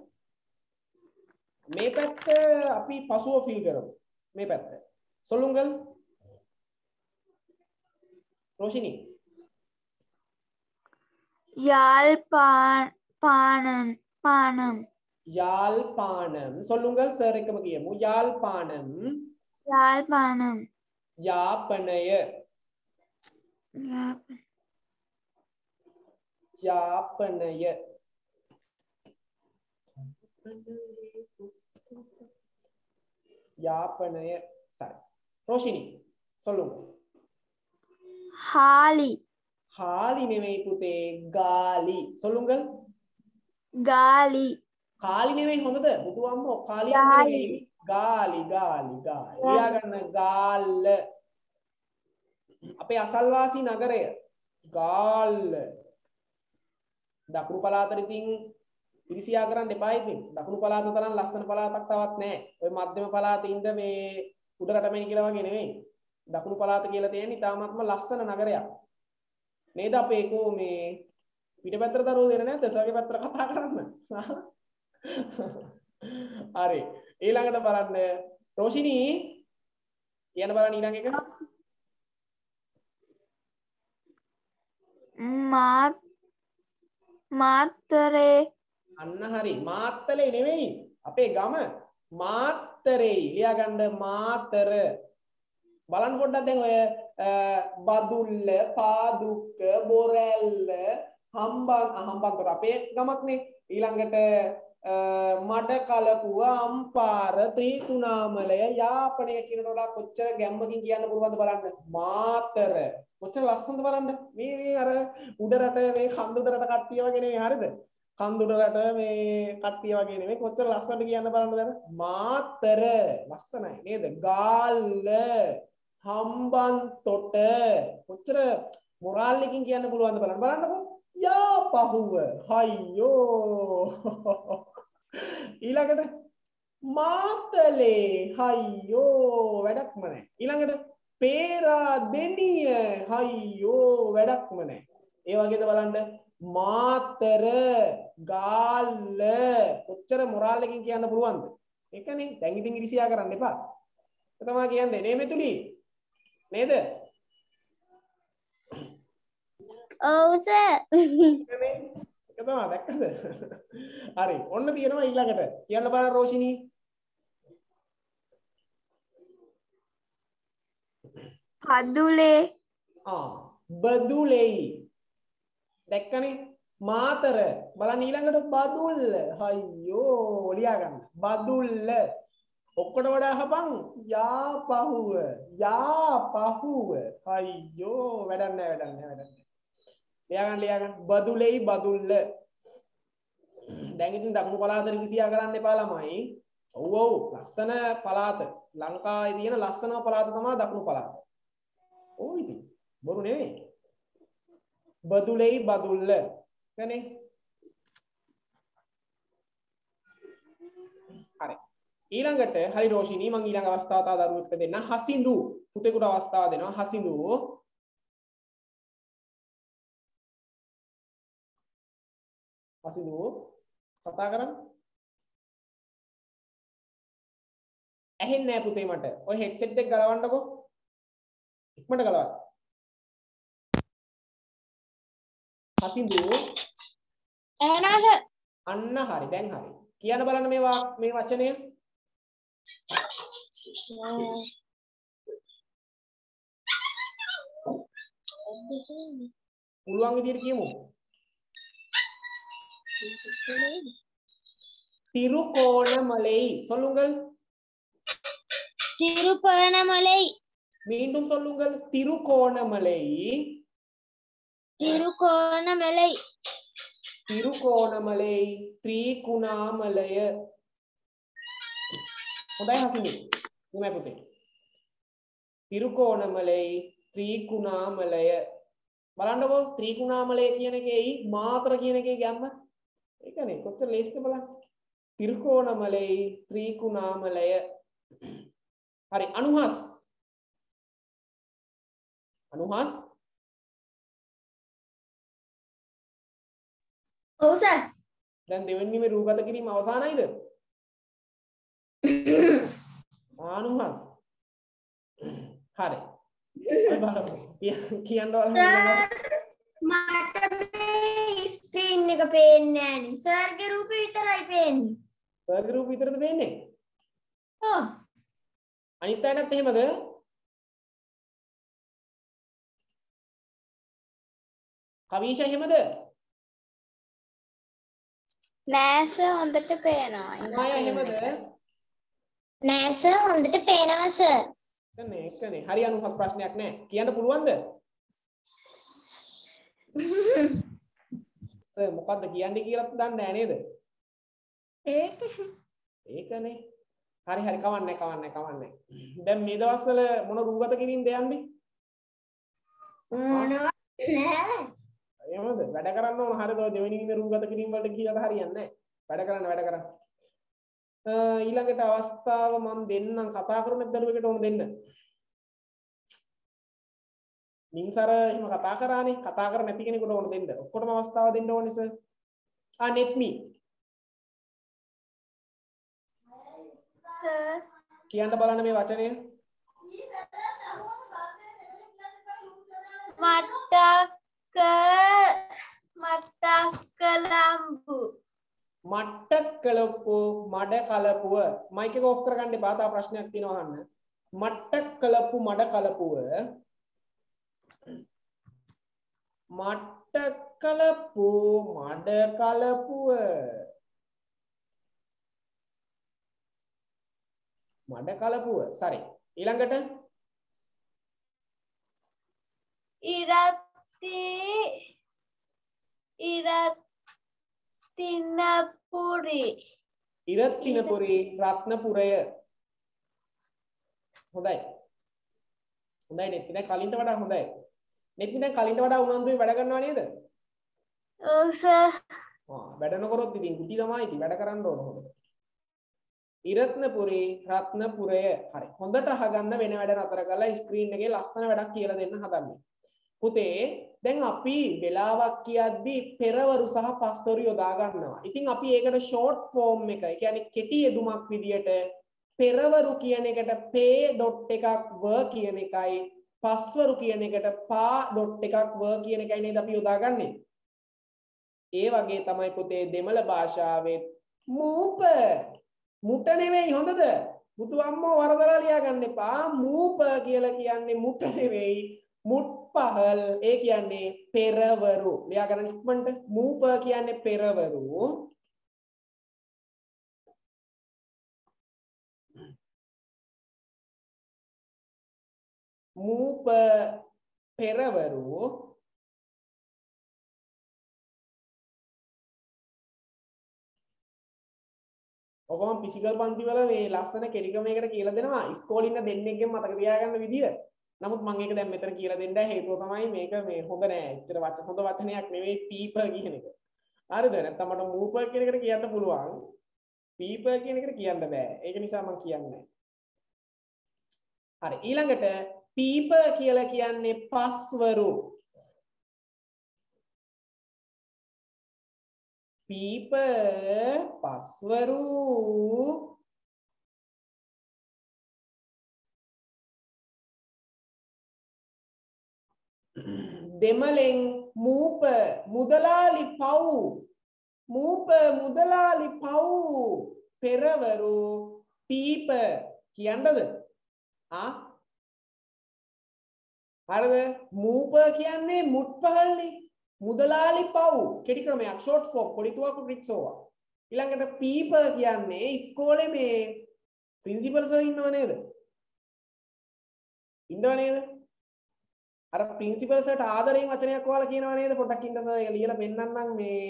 මේ පැත්ත අපි පසුව ෆිල් කරමු මේ පැත්ත சொல்லுங்கள் රෝෂිනී யாழ்ப்பாணம் யாழ்ப்பாணம் சொல்லுங்கள் சார் එකම කියමු யாழ்ப்பாணம் யாப்பனைய சரி ரோஷினி சொல்லுங்க ஹாலி නෙමෙයි පුතේ ගාලි சொல்லுங்கள் කාලි නෙමෙයි හොඳද බුදුහාමුදුරුවෝ කාලියක් නෙමෙයි ගාලි ලියාගන්න ගාල්ල අපේ අසල්වාසී නගරය ගාල්ල දකුණු පළාතට ඉතින් ඉරිසියා කරන්න එපා ඉතින්. දකුණු පළාත තරම් ලස්සන පළාතක් තවත් නැහැ. ඔය මධ්‍යම පළාතේ ඉඳ මේ උඩරට මෙනි කියලා වගේ නෙවෙයි. දකුණු පළාත කියලා තියෙන්නේ ඉතාමත්ම ලස්සන නගරයක්. නේද අපේ කෝ මේ පිටපැත්තට දරුවෝ දෙන්නේ නැද්ද සර්ගේ පැත්තට කතා කරන්න? හරි. ඊළඟට බලන්න රෝෂිනී කියන්න බලන්න ඊළඟ එක. මාත්තරේ. අන්න හරි. මාත්තලේ නෙවෙයි. අපේ ගම මාත්තරේ. ලියා ගන්න මාතර. බලන්න පොඩ්ඩක් දැන් ඔය බදුල්ල, පාදුක්ක, බොරැල්ල, හම්බන්තොට අපේ ගමක්නේ. ඊළඟට මඩ කලපුව, අම්පාර, ත්‍රිකුණාමලය, යාපනය කියනට වඩා කොච්චර ගැම්මකින් කියන්න පුළුවන්ද බලන්න. මාතර. කොච්චර ලස්සනද බලන්න. මේ අර උඩරට මේ කන්දුදරට කට්ටිය වගේ නේ හරිද? කන්දුඩරට මේ කට්ටිය වගේ නෙමෙයි කොච්චර ලස්සනට කියන්න බලන්න දැන්. මාතර ලස්සනයි නේද? ගාල්ල, හම්බන්තොට කොච්චර මොරාල්ලකින් කියන්න පුළුවන්ද බලන්න. බලන්නකෝ. යාපහුව. හයියෝ. ඊළඟට මාතලේ. හයියෝ වැඩක්ම නැහැ. ඊළඟට පේරාදෙණිය. හයියෝ වැඩක්ම නැහැ. ඒ වගේද බලන්න මාතර, ගාල්ල කොච්චර මොරාල්ලකින් කියන්න පුළුවන්ද? ඒකනේ. දැන් ඉතින් ඉරිසියා කරන්න එපා. ඒක තමයි කියන්නේ නේ මෙතුණි. නේද? ඔව් සර්. ඒකනේ. ඒක තමයි දැක්කද? හරි. ඔන්න තියෙනවා ඊළඟට. කියන්න බලන්න රෝෂිනී. පදුලේ. බදුලෙයි. දැක්කනේ? මාතර. බලන්න ඊළඟට බදුල්ල. අයියෝ ලියා ගන්න. බදුල්ල. ඔක්කොට වඩා හපන් යාපහුව. යාපහුව. අයියෝ වැඩක් නැහැ. ලියා ගන්න. බදුලෙයි බදුල්ල. දැන් ඉතින් දකුණු පළාතට ඉරිසියා කරන්න එපා ළමයි. ඔව් ලස්සන පළාත. ලංකාවේ තියෙන ලස්සනම පළාත තමයි දකුණු පළාත. ඔව් ඉතින් බොරු නෙවෙයි. බදුලෙයි බදුල්ල. කනේ? හරි. ඊළඟට හරි රෝෂිනී මම ඊළඟ අවස්ථාව තා දරුවෙක්ට දෙන්න. හසිඳු. පුතේකට අවස්ථාව දෙනවා. හසිඳු. හසිඳු කතා කරන්න. ඇහෙන්නේ නැහැ පුතේ මට. ඔය හෙඩ්සෙට් එක ගලවන්නකෝ. ඉක්මනට ගලවන්න. හසිඳු එහෙනම් අන්න හරි දැන් හරි. කියන්න බලන්න මේ වචනය. පුළුවන් විදිහට කියමු. திருகோணமலை சொல்லுங்கள். திருகோணமலை. மீண்டும் சொல்லுங்கள். திருகோணமலை. திருகோணமலை. திருகோணமலை. ත්‍රිකුණාමලය. හොඳයි හසිනි. උමේ පුතේ. තිරුකෝණමලයි ත්‍රිකුණාමලය. බලන්නකෝ ත්‍රිකුණාමලය කියන එකේයි මාතර කියන එකේ ගැම්ම. ඒකනේ කොච්චර ලේසිද බලන්න. තිරුකෝණමලයි ත්‍රිකුණාමලය. හරි අනුහස්. අනුහස්. ඔව් සර්. දැන් දෙවෙනි මේ රූපගත කිරීම අවසానයිද? අනුහස්. හරි. ඔය බලමු. කියන්න බලන්න. මට මේ ස්ක්‍රීන් එක පේන්නේ නැහැ නේ. සර්ගේ රූපේ විතරයි පේන්නේ. සර්ගේ රූප විතරද පේන්නේ? ඔව්. අනිත් අයටත් එහෙමද? කවිෂ එහෙමද? නෑ සර් හොඳට පේනවා. අය එහෙමද? නෑ සර් හොඳට පේනවා සර්. එකනේ. හරි අනුහස් ප්‍රශ්නයක් නෑ. කියන්න පුළුවන්ද? සර් මොකද්ද කියන්නේ කියලා දන්නේ නෑ නේද? ඒකනේ. හරි කවන්නේ. දැන් මේ දවස්වල මොන රූපගත කිරීමද යන්නේ? මොනවා නෑ. එහෙමද? වැඩ කරන්න ඕන හරියද? ඔය දෙවෙනි ඉන්නේ රූගත කිරීම වලට කියලා හරියන්නේ නැහැ. වැඩ කරන්න. ඊළඟට අවස්ථාව මම දෙන්නම් කතා කරන දරුවෙකුට ඕන දෙන්න. නින්සර එහෙම කතා කරානේ. කතා කර නැති කෙනෙකුට ඕන දෙන්න. ඔක්කොටම අවස්ථාව දෙන්න ඕනේ සර්. netme සර් කියන්න බලන්න මේ වචනය. මට්ටක්කලම්බු මට්ටක්කලප්පු මඩ කලපුව. මයික් එක ඔෆ් කරගන්න එපා. තා ප්‍රශ්නයක් තියෙනවා අහන්න. මට්ටක්කලප්පු මඩ කලපුව. මට්ටක්කලප්පු මඩ කලපුව. මඩ කලපුව. සරි. ඊළඟට ඉරත්තිනපුරි ඉරත්තිනපුරි රත්නපුරය. හොඳයි. හොඳයි නෙත් දැන් කලින්ට වඩා හොඳයි. නෙත් දැන් කලින්ට වඩා උනන්දුවෙන් වැඩ කරනවා නේද? ඔව් සර් වැඩ නොකරොත් ඉතින් කුටි තමයි ඉතින් වැඩ කරන්න ඕන හොඳට. ඉරත්නපුරි රත්නපුරය. හරි. හොඳට අහගන්න වෙන වැඩ නතර කරලා ස්ක්‍රීන් එකේ ලස්සන වැඩක් කියලා දෙන්න හදන්නේ. පුතේ දැන් අපි වෙලාවක් කියද්දි පෙරවරු සහ පස්වරු යොදා ගන්නවා. ඉතින් අපි ඒකට ෂෝට් ෆෝම් එක, ඒ කියන්නේ කෙටි යෙදුමක් විදියට පෙරවරු කියන එකට පේ ඩොට් එකක් ව කියන එකයි, පස්වරු කියන එකට පා ඩොට් එකක් ව කියන එකයි නේද අපි යොදාගන්නේ. ඒ වගේ තමයි පුතේ දෙමළ භාෂාවේ මූප මුට නෙවෙයි හොඳද? මුතු අම්මෝ වරදලා ලියා ගන්න එපා. මූප කියලා කියන්නේ මුට නෙවෙයි. මුට් පහල් ඒ කියන්නේ පෙරවරු. ලියා ගන්න ඉක්මනට. මූප කියන්නේ පෙරවරු. මූප පෙරවරු. ඔකම ෆිසිකල් පන්ති වල මේ ලස්සන කෙටි ක්‍රමයකට කියලා දෙනවා. ඉස්කෝලේ ඉන්න දෙන්නෙක්ගෙන් මතක තියාගන්න විදිය. නමුත් මම ඒක දැන් මෙතන කියලා දෙන්න හේතුව තමයි මේක මේ හොඳ නෑ. ඇත්තට හොඳ වචනයක් නෙවෙයි පීපර් කියන එක. හරිද? නැත්නම් මට මූපර් කියන එකට කියන්න පුළුවන්. පීපර් කියන එකට කියන්න බෑ. ඒක නිසා මම කියන්නේ. හරි. ඊළඟට පීපර් කියලා කියන්නේ පස්වරු. පීපර් පස්වරු. දෙමළෙන් මූප මුදලාලි පව්. මූප මුදලාලි පව්. පෙරවරු පීප කියන්නද? හරිද? මූප කියන්නේ මුට් පහල්නේ. මුදලාලි පව් කෙටි ක්‍රමයක් ෂෝට් ෆෝම් පොලිතුවක්කු ක්‍රික්සෝවා. ඊළඟට පීප කියන්නේ ඉස්කෝලේ මේ ප්‍රින්සිපල් සර් ඉන්නව නේද? ඉන්නව නේද? අර ප්‍රින්සිපල් සර්ට ආදරයෙන් වචනයක් ඔයාලා කියනවා නේද? පොඩ්ඩක් ඉන්න සර් ඒක ලියලා පෙන්නන්නම් මේ.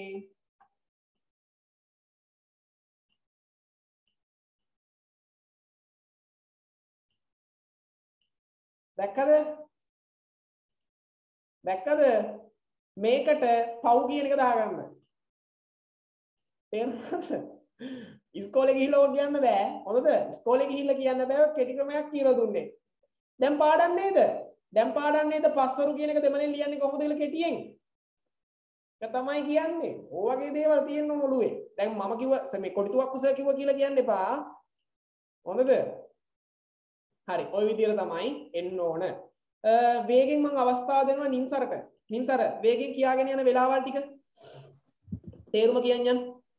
දැක්කද? මේකට පව් කියන එක දාගන්න. තේරුණාද? ඉස්කෝලේ ගිහිල්ලා ඕක කියන්න බෑ. හොඳද? ඉස්කෝලේ ගිහිල්ලා කියන්න බෑ. කෙටි ක්‍රමයක් කියලා දුන්නේ. දැන් පාඩම් නේද? පස්වරු කියන එක දෙමළෙන් ලියන්නේ කොහොමද කියලා කෙටියෙන්. ඒක තමයි කියන්නේ. ඕ වගේ දේවල් තියෙන්න ඔළුවේ. දැන් මම කිව්ව මේ කොටිතුවක්කු සර් කිව්වා කියලා කියන්න එපා. හොඳද? හරි. ওই විදිහට තමයි එන්න ඕන. වේගෙන් මම අවස්ථාව දෙනවා නින්සරට. නින්සර වේගෙන් කියාගෙන යන වෙලාවල් ටික තේරුම කියන්න.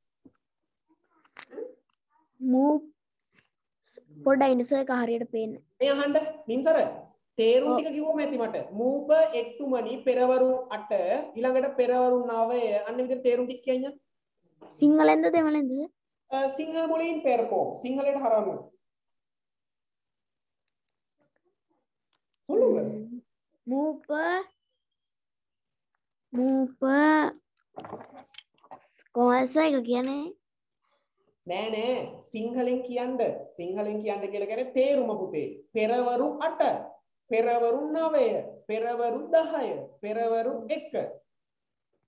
මූ පොඩ්ඩයි ඉන්න සර් හරියට පේන්නේ. මේ අහන්න නින්සර තේරුම් ටික කිව්වම ඇති මට. මූප එට්ටුමනි පෙරවරු 8 ඊළඟට පෙරවරු 9 අන්න විදිහට තේරුම් ටික කියන්න. සිංහලෙන්ද දෙමළෙන්ද? සිංහල මුලින් පෙරකෝ සිංහලට හරවන්න. சொல்லுங்க. මූප කොහොමද ඒක කියන්නේ? නෑ සිංහලෙන් කියන්න. සිංහලෙන් කියන්න කියලා කියන්නේ තේරුම පුතේ. පෙරවරු 8 පෙරවරු 9 පෙරවරු 10 පෙරවරු 1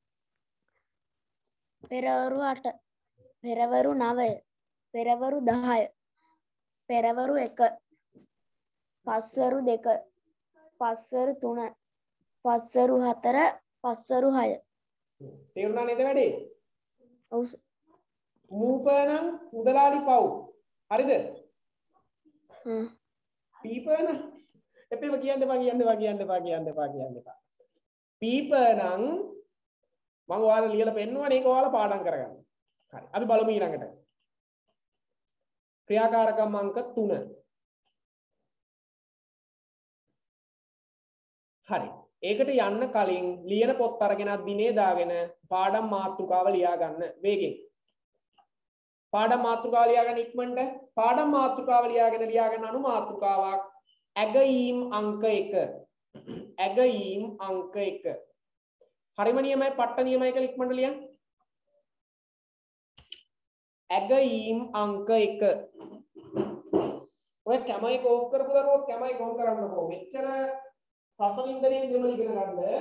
පෙරවරු 8 පෙරවරු 9 පෙරවරු 10 පෙරවරු 1 පස්වරු 2 පස්වරු 3 පස්වරු 4 පස්වරු 6 තේරුණා නේද වැඩේ? ඔව් මූපනම් මුදලාලි පව්. හරිද? හ්ම් පීපන එපේම කියන්න එපා. පීපනම් මම ඔයාලා ලියලා පෙන්නනවා ඒක ඔයාලා පාඩම් කරගන්න. හරි. අපි බලමු ඊළඟට. ක්‍රියාකාරකම් අංක 3. හරි. ඒකට යන්න කලින් ලියන පොත් අරගෙන දිනේ දාගෙන පාඩම් මාතෘකාව ලියා ගන්න වේගෙන්. පාඩම් මාතෘකාව ලියා ගන්න ඉක්මනට. පාඩම් මාතෘකාව ලියාගෙන අනු මාතෘකාවක් ඇගීම් අංක 1. ඇගීම් අංක 1. හරිම නියමයි පට්ට නියමයි කියලා ඉක්මනට ලියන්න. ඇගීම් අංක 1. ඔය කැමයි කෝප් කරපු දරුවෝ කැමයි කෝප් කරන්නකෝ. මෙච්චර රසවින්දනයෙන් දෙමළ ඉගෙන ගන්න.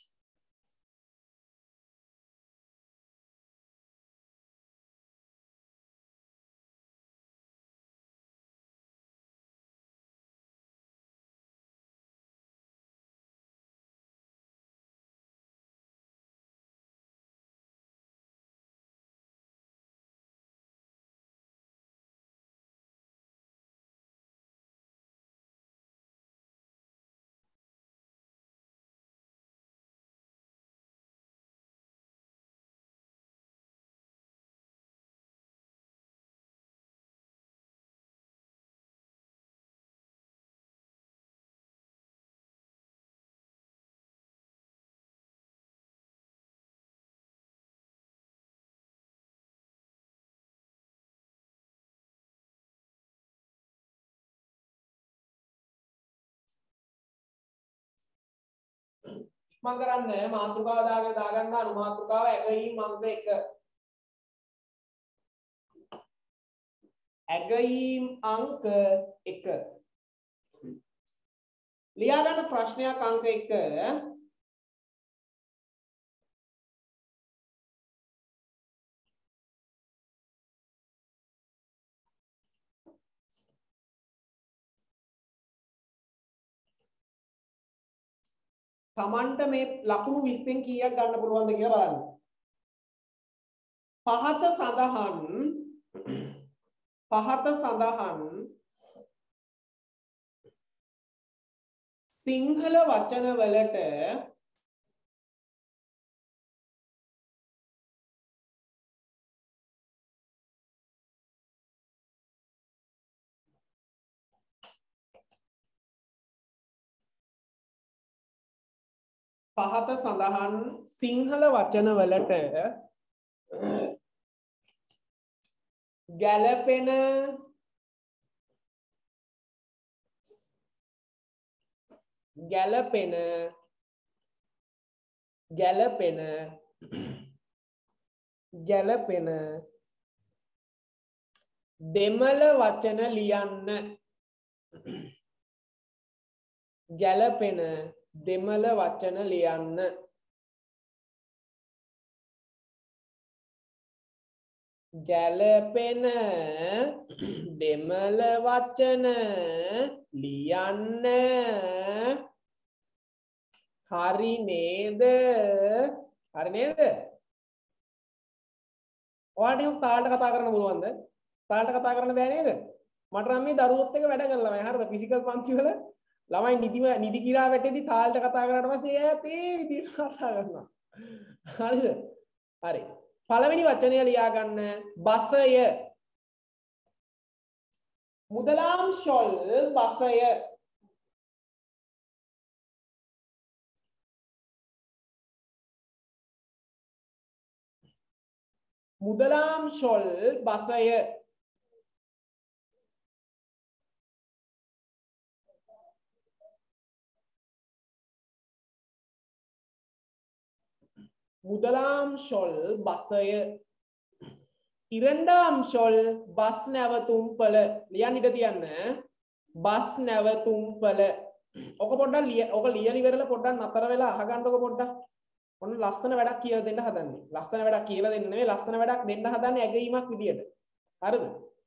මම කරන්නේ මාතෘකාව දාගන්න අනු මාතෘකාව ඇගීම් අංක 1. ඇගීම් අංක 1. ලියා ගන්න ප්‍රශ්නයක් අංක 1. තමන්ට මේ ලකුණු 20න් කීයක් ගන්න පුළුවන්ද කියලා බලන්න. පහත සඳහන් සිංහල වචන වලට පහත සඳහන් සිංහල වචන වලට ගැළපෙන දෙමළ වචන ලියන්න. ගැළපෙන දෙමළ වචන ලියන්න. ගැළපෙන දෙමළ වචන ලියන්න. හරි නේද? ඔයාලට තාලට කතා කරන්න පුළුවන්ද? තාලට කතා කරන්න බෑ නේද? මට නම් මේ දරුවොත් එක වැඩ කරලා මම හරිද ෆිසිකල් පන්ති වල ළමයි නිදි කිරා වැටෙද්දි තාලට කතා කරාට පස්සේ ඈත් ඒ විදිහට කතා කරනවා. හරිද? හරි. පළවෙනි වචනය ලියා ගන්න බසය. මුදලාම් ෂොල් බසය. මුදලාම් ෂොල් බසය. முதலாம் சொல் பசය. இரண்டாம் சொல் பஸ் නැවතුම්පල. ලියන්න ඉඩ තියන්න. බස් නැවතුම්පල. ඔක පොඩ්ඩක් ඔක ලියලා ඉවරලා පොඩ්ඩක් නතර වෙලා අහගන්නකො පොඩ්ඩක්. ඔන්න ලස්සන වැඩක් කියලා දෙන්න හදන්නේ. ලස්සන වැඩක් කියලා දෙන්න නෙවෙයි ලස්සන වැඩක් දෙන්න හදන්නේ ඇගීමක් විදියට. හරිද?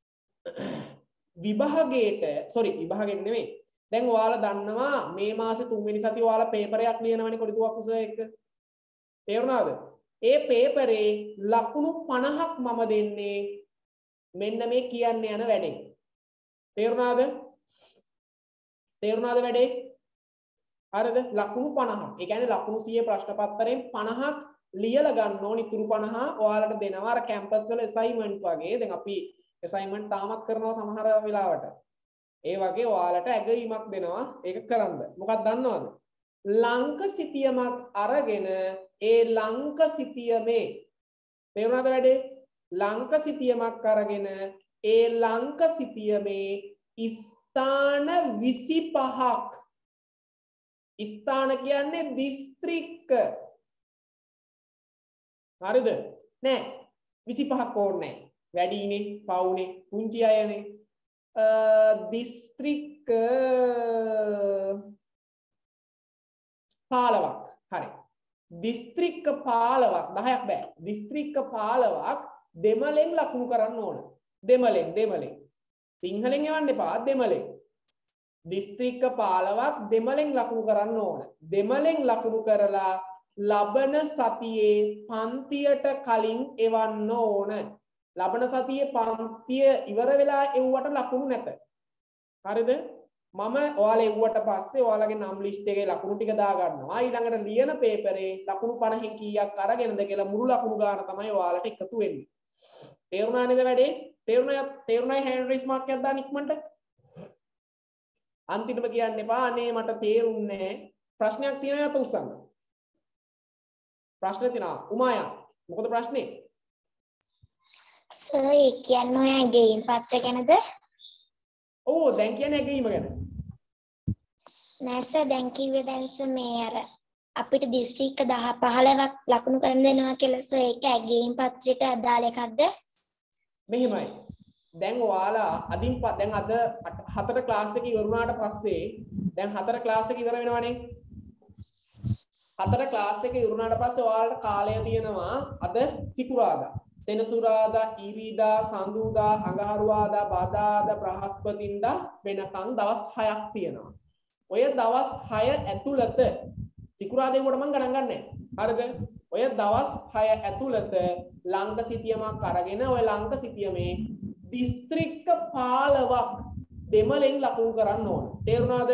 විභාගයට නෙවෙයි. දැන් ඔයාලා දන්නවා මේ මාසේ 3 වෙනි සතියේ ඔයාලා පේපරයක් ලියනවනේ කොටිතුවක් උස එක්ක. තේරුණාද? ඒ පේපරේ ලකුණු 50ක් මම දෙන්නේ මෙන්න මේ කියන්න යන වැඩේ. තේරුණාද? තේරුණාද වැඩේ? හරිද? ලකුණු 50ක්. ඒ කියන්නේ ලකුණු 100 ප්‍රශ්න පත්‍රයෙන් 50ක් ලියලා ගන්න ඕනි. ඉතුරු 50 ඔයාලට දෙනවා අර කැම්පස් වල අසයින්මන්ට් වගේ. දැන් අපි අසයින්මන්ට් තාමත් කරනවා සමහර වෙලාවට. ඒ වගේ ඔයාලට ඇගීමක් දෙනවා ඒක කරන්න. මොකක්ද දන්නවද? ලංක සිතියමක් අරගෙන ඒ ලංක සිතියමේ තේරුණාද වැඩේ? ලංක සිතියමක් අරගෙන ඒ ලංක සිතියමේ ස්ථාන 25ක් ස්ථාන කියන්නේ දිස්ත්‍රික්ක. හරිද? නෑ 25ක් ඕනේ නෑ. වැඩිනේ, පවුනේ, පුංචි අයනේ. දිස්ත්‍රික්ක 15ක්. හරි. දිස්ත්‍රික්ක 15ක් 10ක් බෑ. දිස්ත්‍රික්ක 15ක් දෙමළෙන් ලකුණු කරන්න ඕන. දෙමළෙන්. සිංහලෙන් යවන්න එපා දෙමළෙන්. දිස්ත්‍රික්ක 15ක් දෙමළෙන් ලකුණු කරන්න ඕන. දෙමළෙන් ලකුණු කරලා ලබන සතියේ පන්තියට කලින් එවන්න ඕන. ලබන සතියේ පන්තිය ඉවර වෙලා එව්වට ලකුණු නැත. හරිද? මම ඔයාලා එව්වට පස්සේ ඔයාලගේ නම් ලිස්ට් එකේ ලකුණු ටික දා ගන්නවා. ඊළඟට ලියන පේපරේ ලකුණු 50න් කීයක් අරගෙනද කියලා මුළු ලකුණු ගාන තමයි ඔයාලට එකතු වෙන්නේ. තේරුණා නේද වැඩේ? තේරුණායි හෑන්ඩ් රේස් මාක් එකක් දාන්න ඉක්මනට. අන්තිමට කියන්න එපා අනේ මට තේරුන්නේ නැහැ. ප්‍රශ්නයක් තියෙනවා යත උස්සන්න. ප්‍රශ්න තියෙනවා. උමායා මොකද ප්‍රශ්නේ? සර් ඒ කියන්නේ ඔය ගේම් පත්‍ර ගැනද? ඕ දැන් කියන්නේ ඇගීම ගැන. නෑ සර් දැන් කිව්වේ දැන් සර් මේ අර අපිට දිස්ත්‍රික්ක 15ක් ලකුණු කරන් දෙනවා කියලා සර් ඒක ගේම් පත්‍රයට අදාළ එකක්ද? මෙහෙමයි. දැන් ඔයාලා අදින් දැන් අද 4 ක්ලාස් එක ඉවර වුණාට පස්සේ දැන් 4 ක්ලාස් එක ඉවර වෙනවනේ. 4 ක්ලාස් එක ඉවර වුණාට පස්සේ ඔයාලට කාලය තියෙනවා අද සිකුරාදා, සෙනසුරාදා, ඉරිදා, සඳුදා, අඟහරුවාදා, බදාදා, බ්‍රහස්පතින්දා වෙනකන් දවස් 6ක් තියෙනවා. ඔය දවස් 6 ඇතුළත සිකුරාදා කොට මම ගණන් ගන්නෑ. හරිද? ඔය දවස් 6 ඇතුළත ලංක සිතියමක් අරගෙන ඔය ලංක සිතියමේ දිස්ත්‍රික්ක 15ක් දෙමළෙන් ලකුණු කරන්න ඕන. තේරුණාද?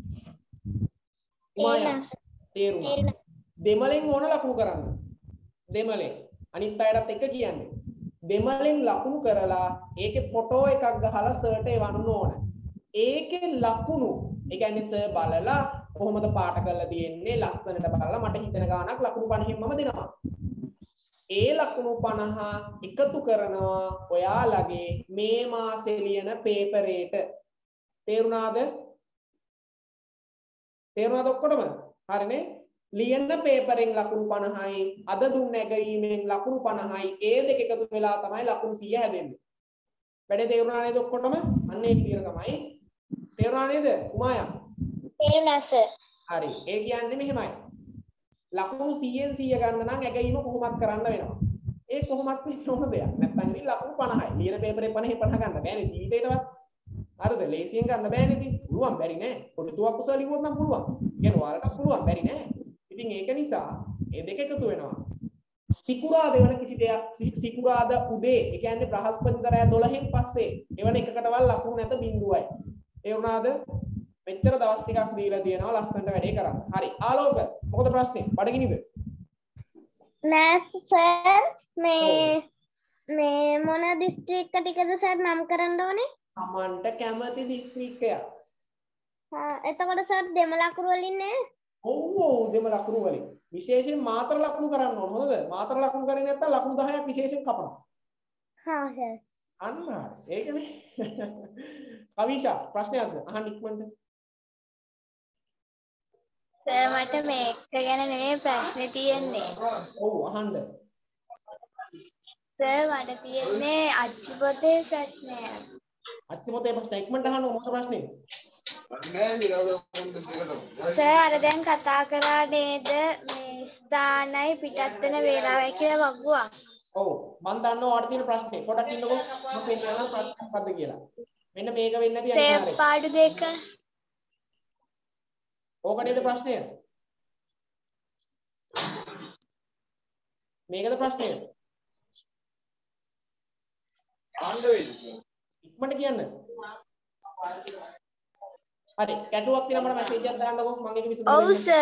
තේරුණා. දෙමළෙන් ඕන ලකුණු කරන්න. දෙමළෙන්. අනිත් අයටත් එක කියන්නේ. දෙමළෙන් ලකුණු කරලා ඒකේ ෆොටෝ එකක් ගහලා සර්ට එවන්න ඕන. ඒකේ ලකුණු, ඒ කියන්නේ සර් බලලා කොහොමද පාට කරලා තියෙන්නේ ලස්සනට බලලා මට හිතෙන ගානක් ලකුණු 50න් මම දෙනවා. ඒ ලකුණු 50 එකතු කරනවා ඔයාලගේ මේ මාසේ ලියන පේපරේට. තේරුණාද? තේරුණාද ඔක්කොටම? හරිනේ? ලියන පේපරෙන් ලකුණු 50යි අද දුන්න ඇගීමෙන් ලකුණු 50යි ඒ දෙක එකතු වෙලා තමයි ලකුණු 100 හැදෙන්නේ. වැඩේ තේරුණා නේද ඔක්කොටම? අන්න ඒ ක්ලියර් තමයි. තේරුණා නේද? උමායා. තේරුණා සර්. හරි. ඒ කියන්නේ මෙහෙමයි. ලකුණු 100න් 100 ගන්න නම් ඇගීම කොහොමත් කරන්න වෙනවා. ඒ කොහොමත් වෙන්නේ ඕන දෙයක්. නැත්නම් ඉතින් ලකුණු 50යි. ලියන පේපරේ 50 ගන්න බෑනේ ජීවිතේටවත්. හරිද? ලේසියෙන් ගන්න බෑනේ ඉතින්. පුළුවන් බැරි නෑ. පොඩි තුවක් උසලා ලිව්වොත් නම් පුළුවන්. කියන ඔයාලට පුළුවන් බැරි නෑ. ඉතින් ඒක නිසා මේ දෙක එකතු වෙනවා. සිකුරාදා වෙන කිසි දෙයක් සිකුරාදා උදේ ඒ කියන්නේ බ්‍රහස්පතින්දා 12න් පස්සේ එවන එකකටවත් ලකුණු නැත බිඳුවයි. ඒ වුණාද? මෙච්චර දවස් ටිකක් දීලා තියෙනවා ලස්සනට වැඩේ කරන්න. හරි. ආලෝක මොකද ප්‍රශ්නේ? බඩගිනිද? නෑ සර් මේ මොන දිස්ත්‍රික්ක ටිකද සර් නම් කරන්න ඕනේ? අමන්ට කැමති දිස්ත්‍රික්කයක්. එතකොට සර් දෙමළ අකුරු වලින් නෑ? ඔව් දෙම ලකුණු වලින් විශේෂයෙන් මාතර ලකුණු කරන්න ඕන. හොඳද? මාතර ලකුණු කරේ නැත්නම් ලකුණු 10ක් විශේෂයෙන් කපනවා. හා සර්. අන්න හරි. ඒකනේ. කවිෂා ප්‍රශ්නයක්ද? අහන්න ඉක්මනට. සර් මට මේක ගැන නෙමෙයි ප්‍රශ්නේ තියෙන්නේ. ඔව් අහන්න. සර් මට තියෙන්නේ අච්චි පොතේ ප්‍රශ්නය. අච්චි පොතේ ප්‍රශ්න ඉක්මනට අහන්න මොකද ප්‍රශ්නේ? සර් අර දැන් කතා කරා නේද මේ ස්ථානයි පිටත් වෙන වේලාවයි කියලා වගුවක්. ඔව් මම දන්නවා ඔයාලට තියෙන ප්‍රශ්නේ. පොඩක් ඉන්නකෝ මම පෙන්නනවා ප්‍රශ්නේ මොකද්ද කියලා. මෙන්න මේක වෙන්නේ නැති අනිවාර්යයෙන්. සර් පාඩු දෙක. ඕක නේද ප්‍රශ්නය? මේකද ප්‍රශ්නය? ඉක්මනට කියන්න. හරි ගැටුවක් තියෙනවා මට මැසේජ් එකක් දාන්නකෝ මම ඒක විසඳලා ඔව් සර්.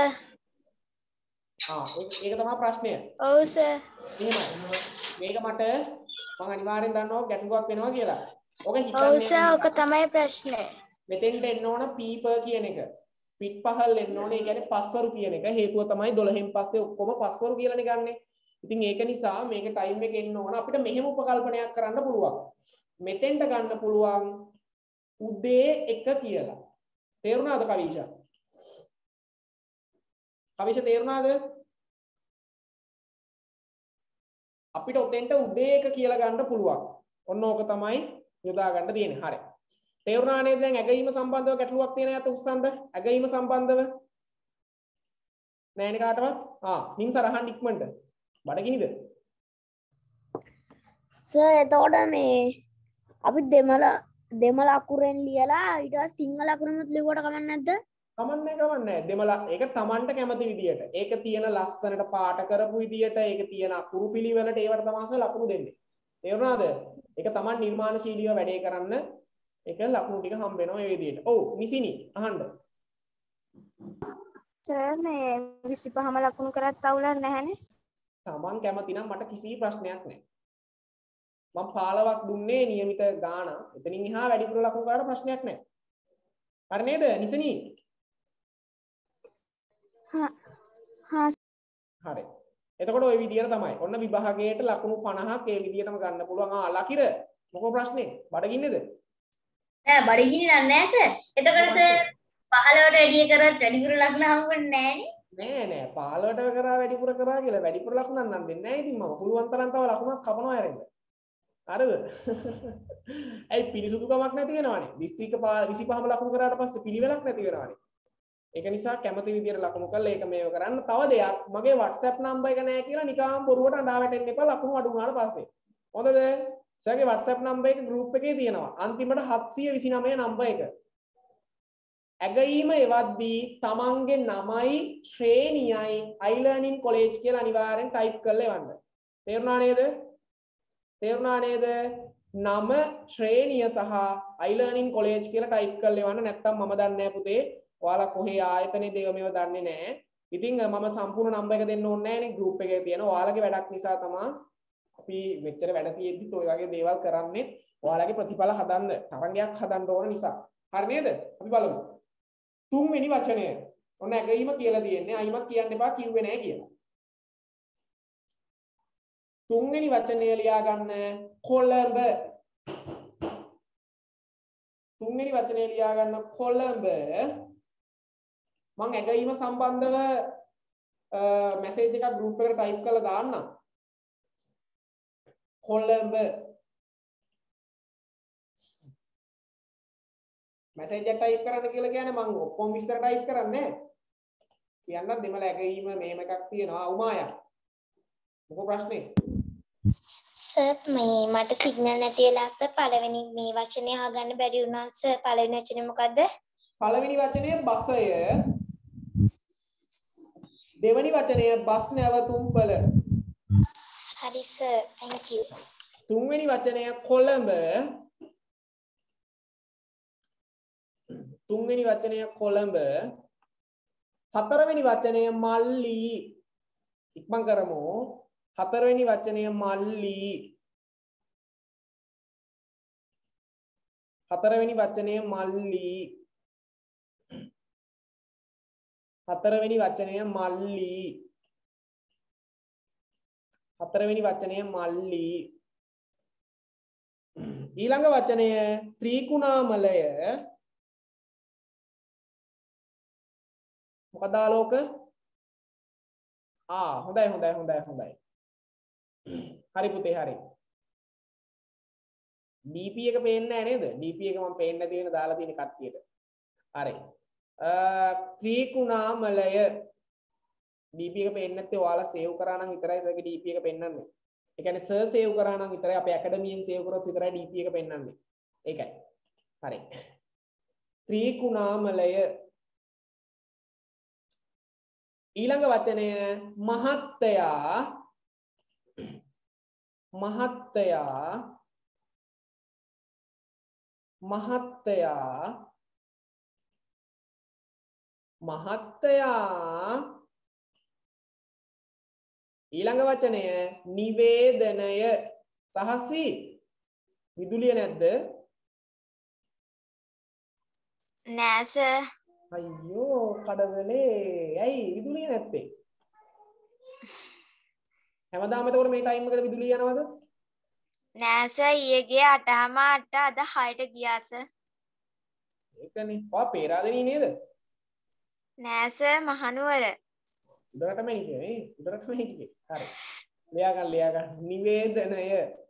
ඒක තමයි ප්‍රශ්නය. ඔව් සර්. එහෙමයි. මේක මට මම අනිවාර්යෙන් දන්නවා ගැටුවක් වෙනවා කියලා. ඔක ඔව් හිතන්නේ සර් ඔක තමයි ප්‍රශ්නේ. මෙතෙන්ට එන්න ඕන පීපර් කියන එක. පිට පහල් එන්න ඕනේ. ඒ කියන්නේ පස්වරු කියන එක. හේතුව තමයි 12න් පස්සේ ඔක්කොම පස්වරු කියලානේ ගන්නෙ. ඉතින් ඒක නිසා මේක ටයිම් එක එන්න ඕන අපිට මෙහෙම උපකල්පනයක් කරන්න පුළුවන්. මෙතෙන්ට ගන්න පුළුවන් උදේ 1 කියලා. තේරුණාද කවිෂා? කවිෂා තේරුණාද? අපිට ඔතෙන්ට උදේ 1 කියලා ගන්න පුළුවන්. ඔන්න ඕක තමයි යොදා ගන්න තියෙන්නේ. හරි. තේරුණා නේද? දැන් ඇගීම සම්බන්ධව ගැටලුවක් තියෙන යත උස්සන්න. ඇගීම සම්බන්ධව නෑනේ කාටවත්? මින්සර අහන්න ඉක්මනට. බඩගිනිද? සර් එතකොට මේ අපි දෙමළ අකුරෙන් ලියලා ඊට පස්සේ සිංහල අකුරෙන්ත් ලියුවට කමක් නැද්ද? කමන්නේ දෙමළ ඒක Tamanට කැමති විදියට. ඒක තියෙන ලස්සනට පාට කරපු විදියට, ඒක තියෙන අකුරු පිළිවෙලට ඒවට තමයි ලකුණු දෙන්නේ. තේරුණාද? ඒක Taman නිර්මාණශීලීව වැඩේ කරන්න ඒක ලකුණු ටික හම්බ වෙනවා මේ විදියට. ඔව් නිසිනි අහන්න. සර් මේ 25ම ලකුණු කරත් අවුලක් නැහැනේ. Taman කැමති නම් මට කිසි ප්‍රශ්නයක් නැහැ. මම 15ක් දුන්නේ નિયમિત ගාණ. එතනින් එහා වැඩිපුර ලකුණු ගන්න ප්‍රශ්නයක් නැහැ. හරි නේද? නිසිනි. හරි. එතකොට ওই විදියට තමයි. ඔන්න විභාගයට ලකුණු 50ක් ඒ විදියටම ගන්න පුළුවන්. ලකිර මොකෝ ප්‍රශ්නේ? බඩගින්නේද? නෑ බඩගිනි නෑ සර්. එතකොට සර් 15ට වැඩි කරත් වැඩිපුර ලකුණු හම්බුන්නේ නෑනේ. නෑ 15ට කරා වැඩිපුර කරා කියලා වැඩිපුර ලකුණක් නම් දෙන්නේ නෑ. ඉතින් මම පුළුවන් තරම් තව ලකුණක් කපනවා ආරෙන්න. හරිද? ඇයි පිරිසුදුකමක් නැති වෙනවනේ. දිස්ත්‍රික්ක 25ම ලකුණු කරාට පස්සේ පිළිවෙලක් නැති වෙනවනේ. ඒක නිසා කැමති විදියට ලකුණු කරලා ඒක මේව කරන්න. තව දෙයක් මගේ WhatsApp නම්බර් එක නෑ කියලා නිකම් බොරුවට අඬා වැටෙන්න එපා ලකුණු අඩු වුණාට පස්සේ. හොඳද? සර්ගේ WhatsApp නම්බර් එක group එකේ තියෙනවා. අන්තිමට 729 නම්බර් එක. ඇගීම එවද්දී තමන්ගේ නමයි ශ්‍රේණියයි iLearning College කියලා අනිවාර්යෙන් type කරලා එවන්න. තේරුණා නේද? තේරුණා නේද? නම ශ්‍රේණිය සහ iLearning College කියලා type කරලා එවන්න. නැත්නම් මම දන්නේ නැහැ පුතේ. ඔයාලා කොහේ ආයතනයේද මේව දන්නේ නැහැ. ඉතින් මම සම්පූර්ණ නම්බර් එක දෙන්න ඕනේ නැහැ නේ group එකේ තියෙන. ඔයාලගේ වැඩක් නිසා තමයි අපි මෙච්චර වැඩ තියෙද්දිත් ඔය වගේ දේවල් කරන්නේ. ඔයාලගේ ප්‍රතිඵල හදන්න, තරංගයක් හදන්න ඕන නිසා. හරි නේද? අපි බලමු. තුන්වෙනි වචනය. ඔන්න ඇගීම කියලා තියෙන්නේ. අයිමක් කියන්න එපා කිව්වේ නැහැ කියලා. තුන්වෙනි වචනය ලියා ගන්න කොළඹ. තුන්වෙනි වචනය ලියා ගන්න කොළඹ. මම ඇගීම සම්බන්ධව මැසේජ් එකක් group එකට type කරලා දාන්නම්. කොළඹ මැසේජ් එක type කරන්න කියලා කියන්නේ මම ඔක්කොම විස්තර type කරන්නේ නැහැ. කියන්නත් දෙමළ ඇගීම මෙහෙම එකක් තියෙනවා උමායා. මොකෝ ප්‍රශ්නේ? සර් මේ මට සිග්නල් නැති වෙලා සර් පළවෙනි මේ වචනේ අහගන්න බැරි වුණා සර්. පළවෙනි වචනේ මොකද්ද? පළවෙනි වචනේ බසය. දෙවෙනි වචනය බස් නැවතුම්පල. හරි සර්. thank you. තුන්වෙනි වචනය කොළඹ. තුන්වෙනි වචනය කොළඹ. හතරවෙනි වචනය මල්ලි. ඉක්මන් කරමු. හතරවෙනි වචනය මල්ලි. හතරවෙනි වචනය මල්ලි. හතරවෙනි වචනය මල්ලි. හතරවෙනි වචනය මල්ලි. ඊළඟ වචනය ත්‍රිකුණාමලය. මොකද ආලෝක? හොඳයි. හරි පුතේ හරි. DP එක පේන්නේ නැහැ නේද? DP එක මම පේන්නේ නැති වෙන දාලා තියෙන කට්ටියට. හරි. ත්‍රිකුණාමලය DP එක පෙන්නන්නේ නැත්te ඔයාලා සේව් කරා නම් විතරයි සර්ගේ DP එක පෙන්නන්නේ. ඒ කියන්නේ සර් සේව් කරා නම් විතරයි අපේ ඇකඩමියෙන් සේව් කරොත් විතරයි DP එක පෙන්නන්නේ. ඒකයි. හරි. ත්‍රිකුණාමලය ඊළඟ වචනය මහත්තයා මහත්තයා මහත්තයා මහත්තයා ඊළඟ වචනය නිවේදනය සහසී විදුලිය නැද්ද? නෑ සර්. අයියෝ කඩවලේ ඇයි විදුලිය නැත්තේ? හැමදාම එතකොට මේ ටයිම් එකට විදුලිය යනවද? නෑ සර් ඊයේ ගියේ 8:08 අද 6ට ගියා සර්. ඒකනේ. ඔයා පේරාදෙනී නේද? නෑ සර් මහනුවර. උඩරටම හිටියේ නේ. උඩරටම හිටියේ. හරි. ලියා ගන්න. නිවේදනය.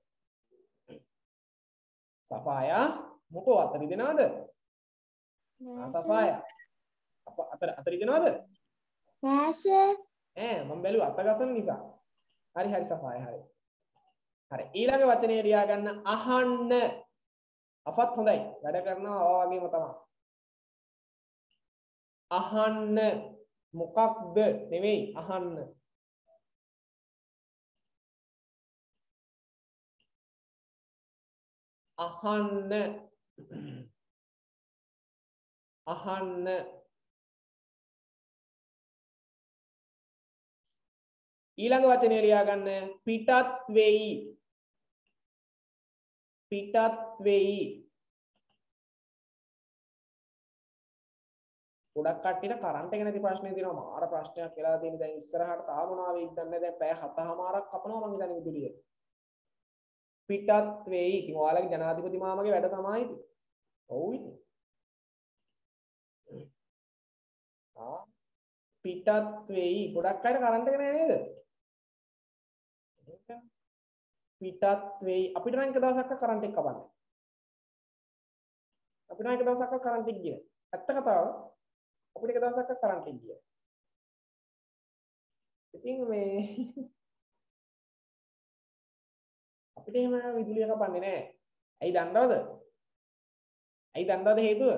සෆායා මොකෝ අතර දෙනවද? සෆායා. අතර දෙනවද? නෑ සර්. මම බැලුවා අත ගසන නිසා. හරි සෆායා හරි. හරි ඊළඟ වචනේ ලියා ගන්න අහන්න. අපත් හොඳයි. වැඩ කරනවා ඔය වගේම තමයි. අහන්න මොකක්ද නෙවෙයි අහන්න. අහන්න අහන්න ඊළඟ වචනේ ලියා ගන්න පිටත් වෙයි. පිටත් වෙයි. ගොඩක් කට්ටියට කරන්ට් එක නැති ප්‍රශ්නේ තියෙනවා. මාර ප්‍රශ්නයක් වෙලා තියෙන. දැන් ඉස්සරහට තාම මොනවා වෙයිද දන්නේ නැහැ. දැන් පැය 7:00මාරක් කපනවා මං හිතන්නේ විදුලිය. පිටත් වෙයි. ඉතින් ඔයාලගේ ජනාධිපති මාමගේ වැඩ තමයි ඉතින්. ඔව් ඉතින්. පිටත් වෙයි. ගොඩක් අයට කරන්ට් එක නැහැ නේද? පිටත් වෙයි. අපිට නම් එක දවසක් කරන්ට් එක කපන්නේ. අපිට නම් එක දවසක් කරන්ට් එක ගියේ. ඇත්ත කතාව. අපිට එක දවසක් කරන්ට් එක ගියා. ඉතින් මේ අපිට එහෙම විදුලිය කපන්නේ නැහැ. ඇයි දන්නවද? හේතුව?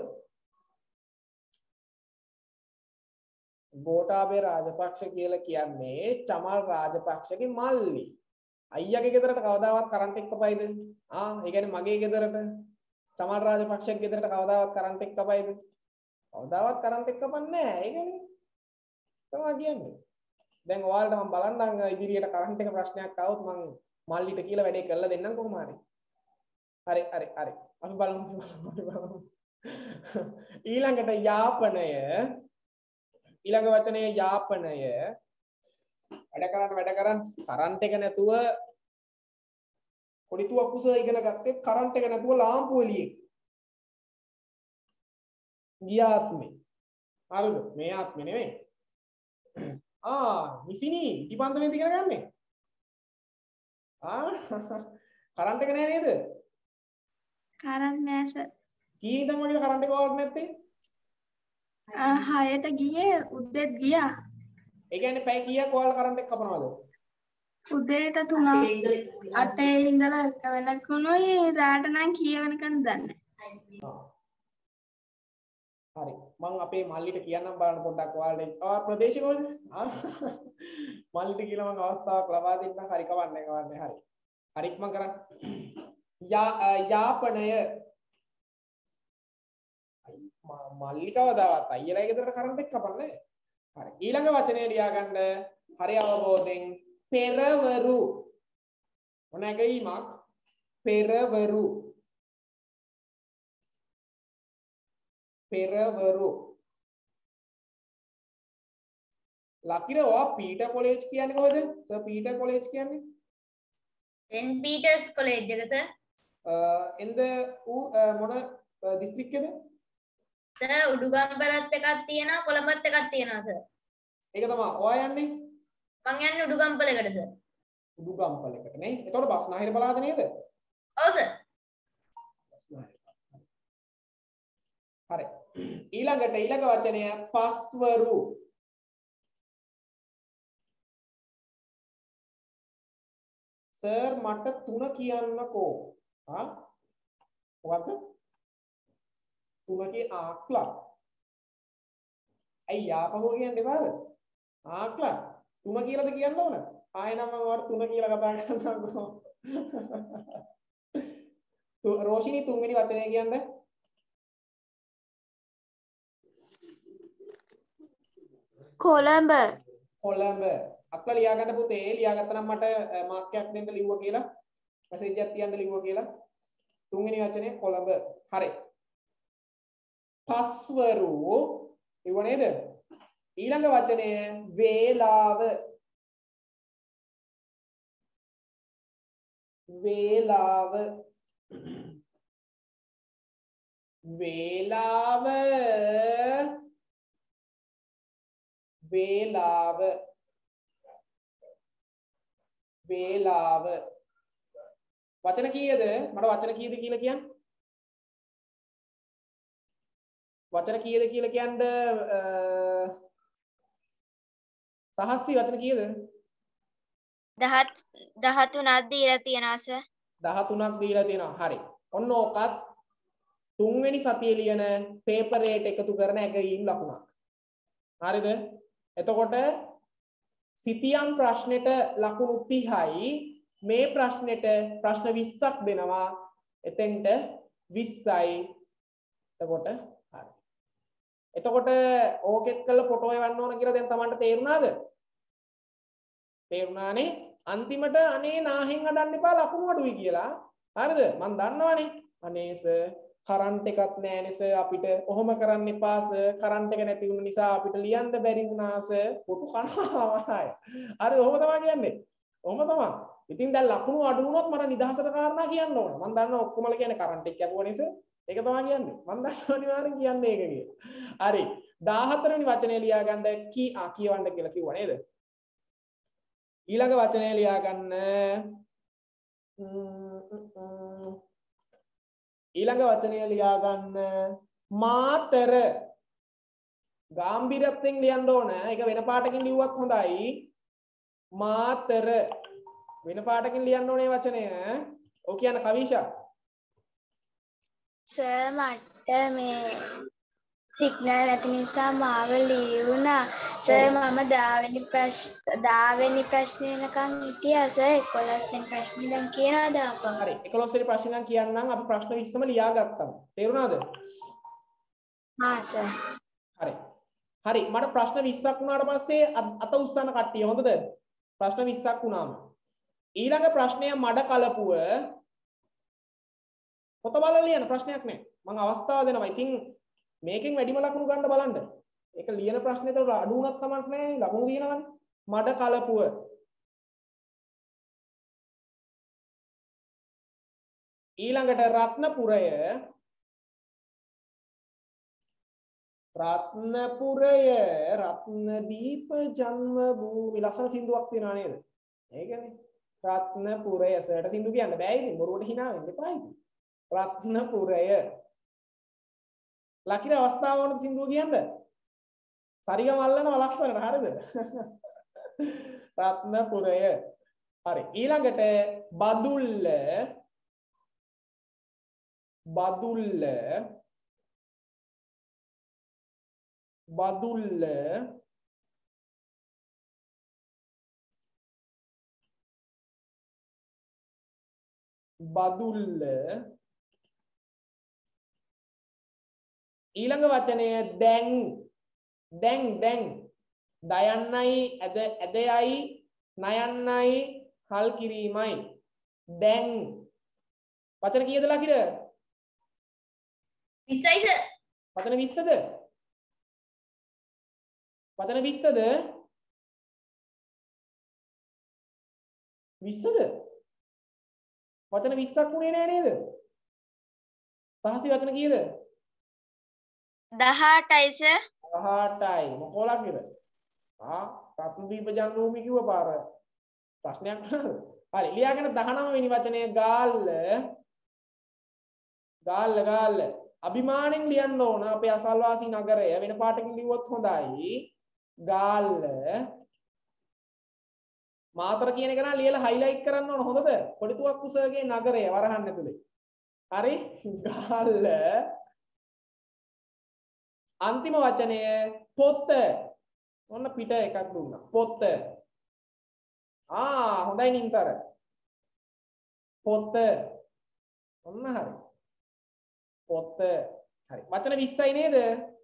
ගෝඨාභය රාජපක්ෂ කියලා කියන්නේ චමල් රාජපක්ෂගේ මල්ලි. අයියාගේ ගෙදරට කවදාවත් කරන්ට් එක කපයිද? ඒ කියන්නේ මගේ ගෙදරට චමල් රාජපක්ෂගේ ගෙදරට කවදාවත් කරන්ට් එක කපයිද? කවදාවත් කරන්ට් එක කපන්නේ නැහැ. ඒකනේ. තමයි කියන්නේ. දැන් ඔයාලට මම බලන්නම් ඉදිරියට කරන්ට් එක ප්‍රශ්නයක් ආවොත් මම මල්ලිට කියලා වැඩේ කරලා දෙන්නම් කොහොම හරි. හරි. අපි බලමු. ඊළඟට යාපනය. ඊළඟ වචනේ යාපනය. වැඩ කරන් කරන්ට් එක නැතුව පොඩි තුවක්කුස ඉගෙන ගත්තේ කරන්ට් එක නැතුව ලාම්පුව එළියේ. ගියාත්මේ. හරිද? මේ ආත්මේ නෙවෙයි. මිසිනි ඉටිපන්දමෙන් ඉගෙන ගන්නේ. කරන්ට් එක නෑ නේද? කරන්ට් නෑ සර්. කී ඉඳන් වගේ කරන්ට් එක වලට නැත්තේ? 6ට ගියේ උදේත් ගියා. ඒ කියන්නේ පැය කීයක් ඔයාලා කරන්ට් එක කපනවද? උදේට 3 8 ඉඳලා 1 වෙනකනුයි රාට නම් කීය වෙනකන් දන්නේ නැහැ. හරි මම අපේ මල්ලිට කියන්නම් බලන්න පොඩ්ඩක් ඔයාලට ප්‍රදේශ කොහෙද? මල්ලිට කියලා මම අවස්ථාවක් ලබා දෙන්නම්. හරි කවන්නේ හරි. හරිත් මම කරන්නේ. යාපනය මල්ලි කවදාවත් අයියලා ගෙදරට කරන්ට් එක කපන්නේ. හරි ඊළඟ වචනේ ලියා ගන්න හරි අවබෝධයෙන් පෙරවරු. මොන එකීමක්? පෙරවරු. පෙරවරු. ලකිර ඔයා පීටර් කොලෙජ් කියන්නේ කොහෙද? සර් පීටර් කොලෙජ් කියන්නේ? සෙන්ට් පීටර්ස් කොලෙජ් එක සර්. එන්ද මොන දිස්ත්‍රික්කයේද? සර් උඩුගම්පලත් එකක් තියෙනවා කොළඹත් එකක් තියෙනවා සර්. ඒක තමයි. ඔයා යන්නේ? මං යන්නේ උඩුගම්පලකට සර්. උඩුගම්පලකට නේ. එතකොට බස්නාහිර බලාද නේද? ඔව් සර්. හරි. ඊළඟට ඊළඟ වචනය පස්වරු. සර් මට 3 කියන්නකෝ. මොකක්ද? 3 ආක්ලා. ඇයි ආපහු කියන්න එපාද? ආක්ලා 3 කියලාද කියන්න ඕන? ආයෙ නම් මම වට 3 කියලා කතා කරනවා. රෝෂිනි තුන්වෙනි වචනය කියන්නේ කොළඹ. කොළඹ. අක්කලා ලියා ගන්න පුතේ. ලියාගත්තා නම් මට මාක් එකක් දෙන්න ලිව්වා කියලා. මැසේජ් එකක් තියන්න ලිව්වා කියලා. තුන්වෙනි වචනේ කොළඹ. හරි. පස්වරු ඉව නේද? ඊළඟ වචනය වේලාව. වේලාව. වේලාව. වේලාව. වේලාව. වචන කීයද? මට වචන කීයද කියලා කියන්න. වචන කීයද කියලා කියන්න සහස්සි වචන කීයද? 13ක් දීලා තියෙනවා සර්. 13ක් දීලා තියෙනවා. හරි. ඔන්න ඕකත් තුන්වෙනි සතියේ ලියන පේපර් එකට එකතු කරන එකකින් ලකුණක්. හරිද? එතකොට සිතියම් ප්‍රශ්නෙට ලකුණු 30යි. මේ ප්‍රශ්නෙට ප්‍රශ්න 20ක් දෙනවා. එතෙන්ට 20යි. එතකොට හරි. එතකොට ඕකෙත් කළා ෆොටෝ එවන්න ඕන කියලා දැන් Tamanට තේරුණාද? තේරුණානේ? අන්තිමට අනේ නාහෙන් අඩන්න එපා ලකුණු අඩුයි කියලා. හරිද? මම දන්නවනේ. අනේ සර් කරන්ට් එකක් නෑනේ සර් අපිට. ඔහොම කරන්න එපා සර්. කරන්ට් එක නැති වුණ නිසා අපිට ලියන්න බැරි වුණා සර්. පොතු කනවා. හරි ඔහොම තමයි කියන්නේ. ඔහොම තමයි. ඉතින් දැන් ලකුණු අඩු වුණොත් මට නිදහසට කාරණා කියන්න ඕන. මම දන්නවා ඔක්කොමල කියන්නේ කරන්ට් එක කැපුවා නිසා. ඒක තමයි කියන්නේ. මම දන්නවා අනිවාර්යෙන් කියන්නේ ඒක කියලා. හරි. 14 වෙනි වචනේ ලියා ගන්න කියවන්න කියලා කිව්වා නේද? ඊළඟ වචනය ලියා ගන්න. ඊළඟ වචනය ලියා ගන්න මාතර. ගාම්භීරත්වයෙන් ලියන්න ඕන. ඒක වෙන පාටකින් ලිව්වත් හොඳයි. මාතර. වෙන පාටකින් ලියන්න ඕනේ වචනය. ඔය කියන කවිෂා. සර් මට මේ සිග්නල් නැති නිසා මාව ලියුණා. සර් මම 10 වෙනි ප්‍රශ්නේ වෙනකන් හිටියා සර්. 11 වෙනි ප්‍රශ්නේ දැන් කියනවාද අපා? හරි 11 වෙනි ප්‍රශ්නේ නම් කියන්නම් අපි ප්‍රශ්න 20ම ලියාගත්තා. තේරුණාද? හා සර්. හරි. හරි මට ප්‍රශ්න 20ක් වුණාට පස්සේ අත උස්සන කට්ටිය හොඳද? ප්‍රශ්න 20ක් වුණාම ඊළඟ ප්‍රශ්නය මඩ කලපුව පොත බලලා ලියන ප්‍රශ්නයක් නෑ. මම අවස්ථාව දෙනවා. ඉතින් මේකෙන් වැඩිම ලකුණු ගන්න බලන්න. ඒක ලියන ප්‍රශ්නෙට අඩු වුණත් කමක් නෑ. ලකුණු දිනවනේ. මඩ කලපුව. ඊළඟට රත්නපුරය. රත්නපුරය රත්නදීප ජන්ම භූමි ලස්සන සින්දුවක් තියෙනවා නේද? ඒකනේ. රත්නපුරය සරට සින්දු කියන්න බෑ ඉතින් බොරුවට hina වෙන්න එපා ඉතින්. රත්නපුරය. ලකිර අවස්ථාව වුණත් සින්දුව කියන්න. සරිගම අල්ලනවා ලස්සනට හරිද? රත්නපුරය. හරි. ඊළඟට බදුල්ල. බදුල්ල. බදුල්ල. බදුල්ල. ඊළඟ වචනය දැන්. දැන් දයන්නයි ඇදයයි නයන්නයි හල් කිරීමයි. දැන් වචන කීයද ලකිර? 20යි සර්. වචන 20ද? වචන 20ද? 20ද? වචන 20ක් උනේ නෑ නේද? සහසි වචන කීයද? 18යි සර්. 18යි. මොකෝලා කිර? රත්නදීප ජන්මභූමි කිව්ව පාර. ප්‍රශ්නයක් නේද? හරි. ලියාගෙන 19 වෙනි වචනය ගාල්ල. ගාල්ල. අභිමාණයෙන් ලියන්න ඕන අපේ අසල්වාසී නගරය වෙන පාටකින් ලිව්වොත් හොඳයි. ගාල්ල මාතර කියන එක නම් ලියලා highlight කරන්න ඕන හොඳද? පොඩි තුවක්කුසගේ නගරය වරහන් ඇතුලේ. හරි? ගාල්ල අන්තිම වචනය පොත්ත. ඔන්න පිට එකක් දුන්නා. පොත්ත. හොඳයි නින්සර. පොත්ත. ඔන්න හරි. පොත්ත. හරි. වචන 20යි නේද?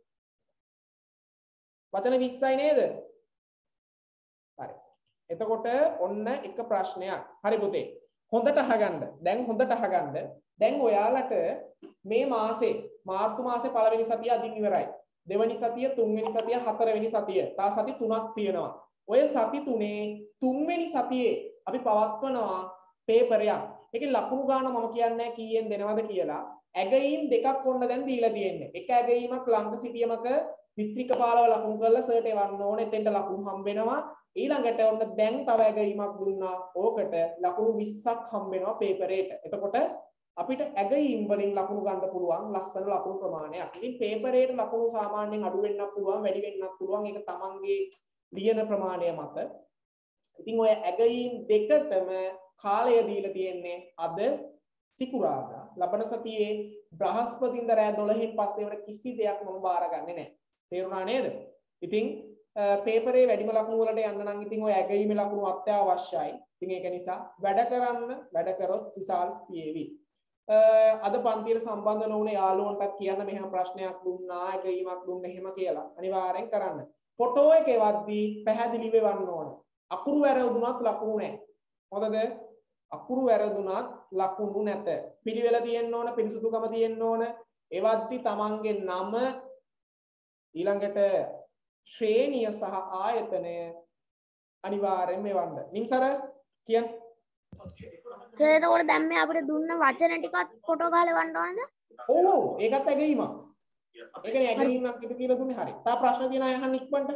වචන 20යි නේද? හරි. එතකොට ඔන්න එක ප්‍රශ්නයක්. හරි පුතේ. හොඳට අහගන්න. දැන් හොඳට අහගන්න. දැන් ඔයාලට මේ මාසේ මාර්තු මාසේ පළවෙනි සතිය අදින් ඉවරයි. දෙවෙනි සතිය, තුන්වෙනි සතිය, හතරවෙනි සතිය. තා සති 3ක් තියෙනවා. ඔය සති 3 තුන්වෙනි සතියේ අපි පවත්වනවා පේපරයක්. ඒකේ ලකුණු ගාන මම කියන්නේ කීයෙන් දෙනවද කියලා. ඇගයීම් දෙකක් ඔන්න දැන් දීලා තියෙන්නේ. එක ඇගයීමක් ලංක සිටියමක විස්තෘත පාලව ලකුණු කරලා සර්ට් එවන්න ඕනේ. එතෙන්ට ලකුණු හම්බ වෙනවා. ඊළඟට ඔන්න දැන් තව ඇගයීමක් දුන්නා. ඕකට ලකුණු 20ක් හම්බ වෙනවා පේපරේට. එතකොට අපිට ඇගයීම් වලින් ලකුණු ගන්න පුළුවන් ලස්සන ලකුණු ප්‍රමාණයක්. ඉතින් පේපරේට ලකුණු සාමාන්‍යයෙන් අඩු වෙන්නත් පුළුවන්, වැඩි වෙන්නත් පුළුවන්. ඒක තමන්ගේ ලියන ප්‍රමාණය මත. ඉතින් ඔය ඇගයීම් දෙකටම කාලය දීලා තියෙන්නේ අද සිකුරාදා. ලබන සතියේ බ්‍රහස්පතින්දා රෑ 12න් පස්සේ වර කිසි දෙයක් මම බාරගන්නේ නැහැ. තේරුණා නේද? ඉතින් පේපරේ වැඩිම ලකුණු වලට යන්න නම් ඉතින් ඔය ඇගයීමේ ලකුණු අත්‍යවශ්‍යයි. ඉතින් ඒක නිසා වැඩ කරොත් රිසල්ට්ස් තියෙවි. අද පන්තියට සම්බන්ධ නොවුන යාළුවන්ටත් කියන්න මෙහෙම ප්‍රශ්නයක් දුන්නා, ඇගයීමක් දුන්න එහෙම කියලා. අනිවාර්යෙන් කරන්න. ෆොටෝ එක එවද්දී පැහැදිලිව වෙවන්න ඕන. අකුරු වැරදුනත් ලකුණු නැහැ. හොඳද? අකුරු වැරදුනත් ලකුණු නැත. පිළිවෙල තියෙන්න ඕන, පිරිසුදුකම තියෙන්න ඕන. එවද්දී තමන්ගේ නම ඊළඟට ශ්‍රේණිය සහ ආයතනය අනිවාර්යෙන්ම එවන්න. නිම්සර කියන්න. සර් එතකොට දැන් මේ අපිට දුන්න වචන ටිකත් ෆොටෝ ගහලා ගන්න ඕනද? ඔව් ඒකත් ඇගීමක්. ඒකනේ ඇගීමක් ඉද කියලා දුන්නේ. හරි. තා ප්‍රශ්න තියෙන අය අහන්න ඉක්මනට.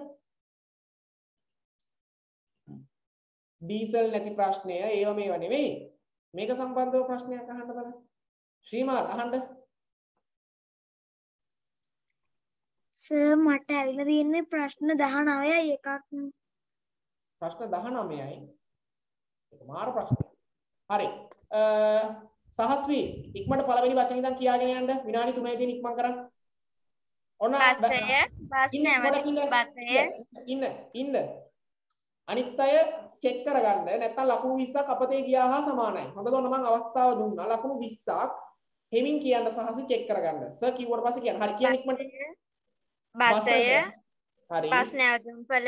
ඩීසල් නැති ප්‍රශ්නය ඒව මේව නෙවෙයි. මේක සම්බන්ධව ප්‍රශ්නයක් අහන්න බලන්න. ශ්‍රීමාල් අහන්න. සර් මට ඇවිල්ලා තියෙන්නේ ප්‍රශ්න 19යි එකක්. ප්‍රශ්න 19යි. ඒක මාර ප්‍රශ්නයක්. හරි. සහස්වි ඉක්මනට පළවෙනි වචනේ ඉඳන් කියාගෙන යන්න. විනාඩි 3යි තියෙන ඉක්මන් කරන්න. ඔන්න ඉන්න. අනිත් අය චෙක් කරගන්න. නැත්නම් ලකුණු 20ක් අපතේ ගියා හා සමානයි. හොඳද? ඔන්න මම අවස්ථාව දුන්නා. ලකුණු 20ක් හෙමින් කියන්න සහස්වි චෙක් කරගන්න. සර් කිව්වට පස්සේ කියන්න. හරි කියන්න ඉක්මනට. බසය හරි. බස් නැවතුම්පල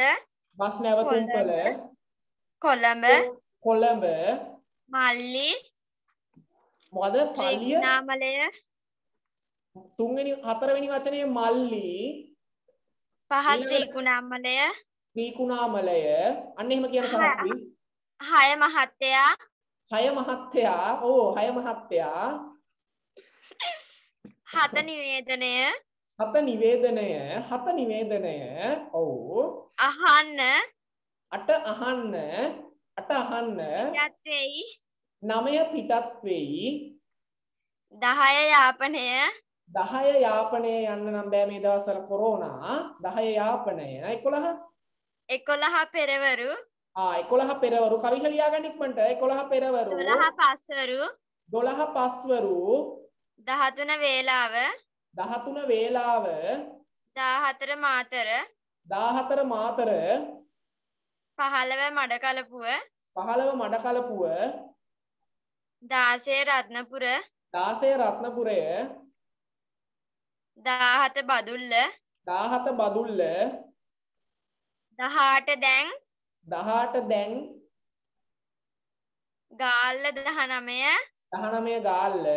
කොළඹ මල්ලි මොකද පල්ලිය ත්‍රිකුණාමලය තුන්වෙනි හතරවෙනි වචනේ මල්ලි පහ ත්‍රිකුණාමලය අන්න එහෙම කියන සහස්වි හය මහත්තයා හය මහත්තයා හත නිවේදනය ඔව් අහන්න අට අහන්න පිටත් වෙයි 9 පිටත් වෙයි 10 යාපනය 10 යාපනය යන්න නම් බෑ මේ දවස්වල කොරෝනා 10 යාපනය 11 පෙරවරු 11 පෙරවරු කවිෂ ලියා ගන්න ඉක්මනට 11 පෙරවරු 12 පස්වරු 13 වේලාව 14 මාතර 15 මඩකලපුව 16 රත්නපුර 17 බදුල්ල 18 දැන් ගාල්ල 19 ගාල්ල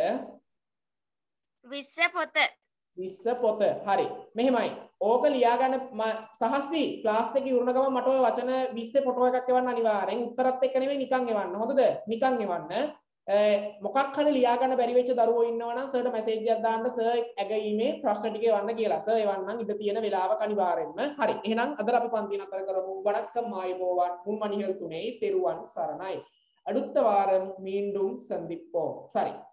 20 පොත හරි මෙහෙමයි ඕක ලියා ගන්න සහස්වි ක්ලාස් එකේ ඉවරන ගමන් මට ඔය වචන 20 ෆොටෝ එකක් එවන්න අනිවාර්යෙන් උත්තරත් එක්ක නෙවෙයි නිකන් එවන්න හොඳද නිකන් එවන්න මොකක් හරි ලියා ගන්න බැරි වෙච්ච දරුවෝ ඉන්නවා නම් සර්ට මැසේජ් එකක් දාන්න සර් ඇගීමේ ප්‍රශ්න ටික එවන්න කියලා සර් එවන්නම් ඉඳ තියෙන වෙලාවක අනිවාර්යෙන්ම හරි එහෙනම් අද අපි පන්ති නතර කරමු වණක්කම් மாயமோவான் முன்மணிகள் துணை தெருவான் சரணாய் அடுத்த வாரம் மீண்டும் சந்திப்போம் சரி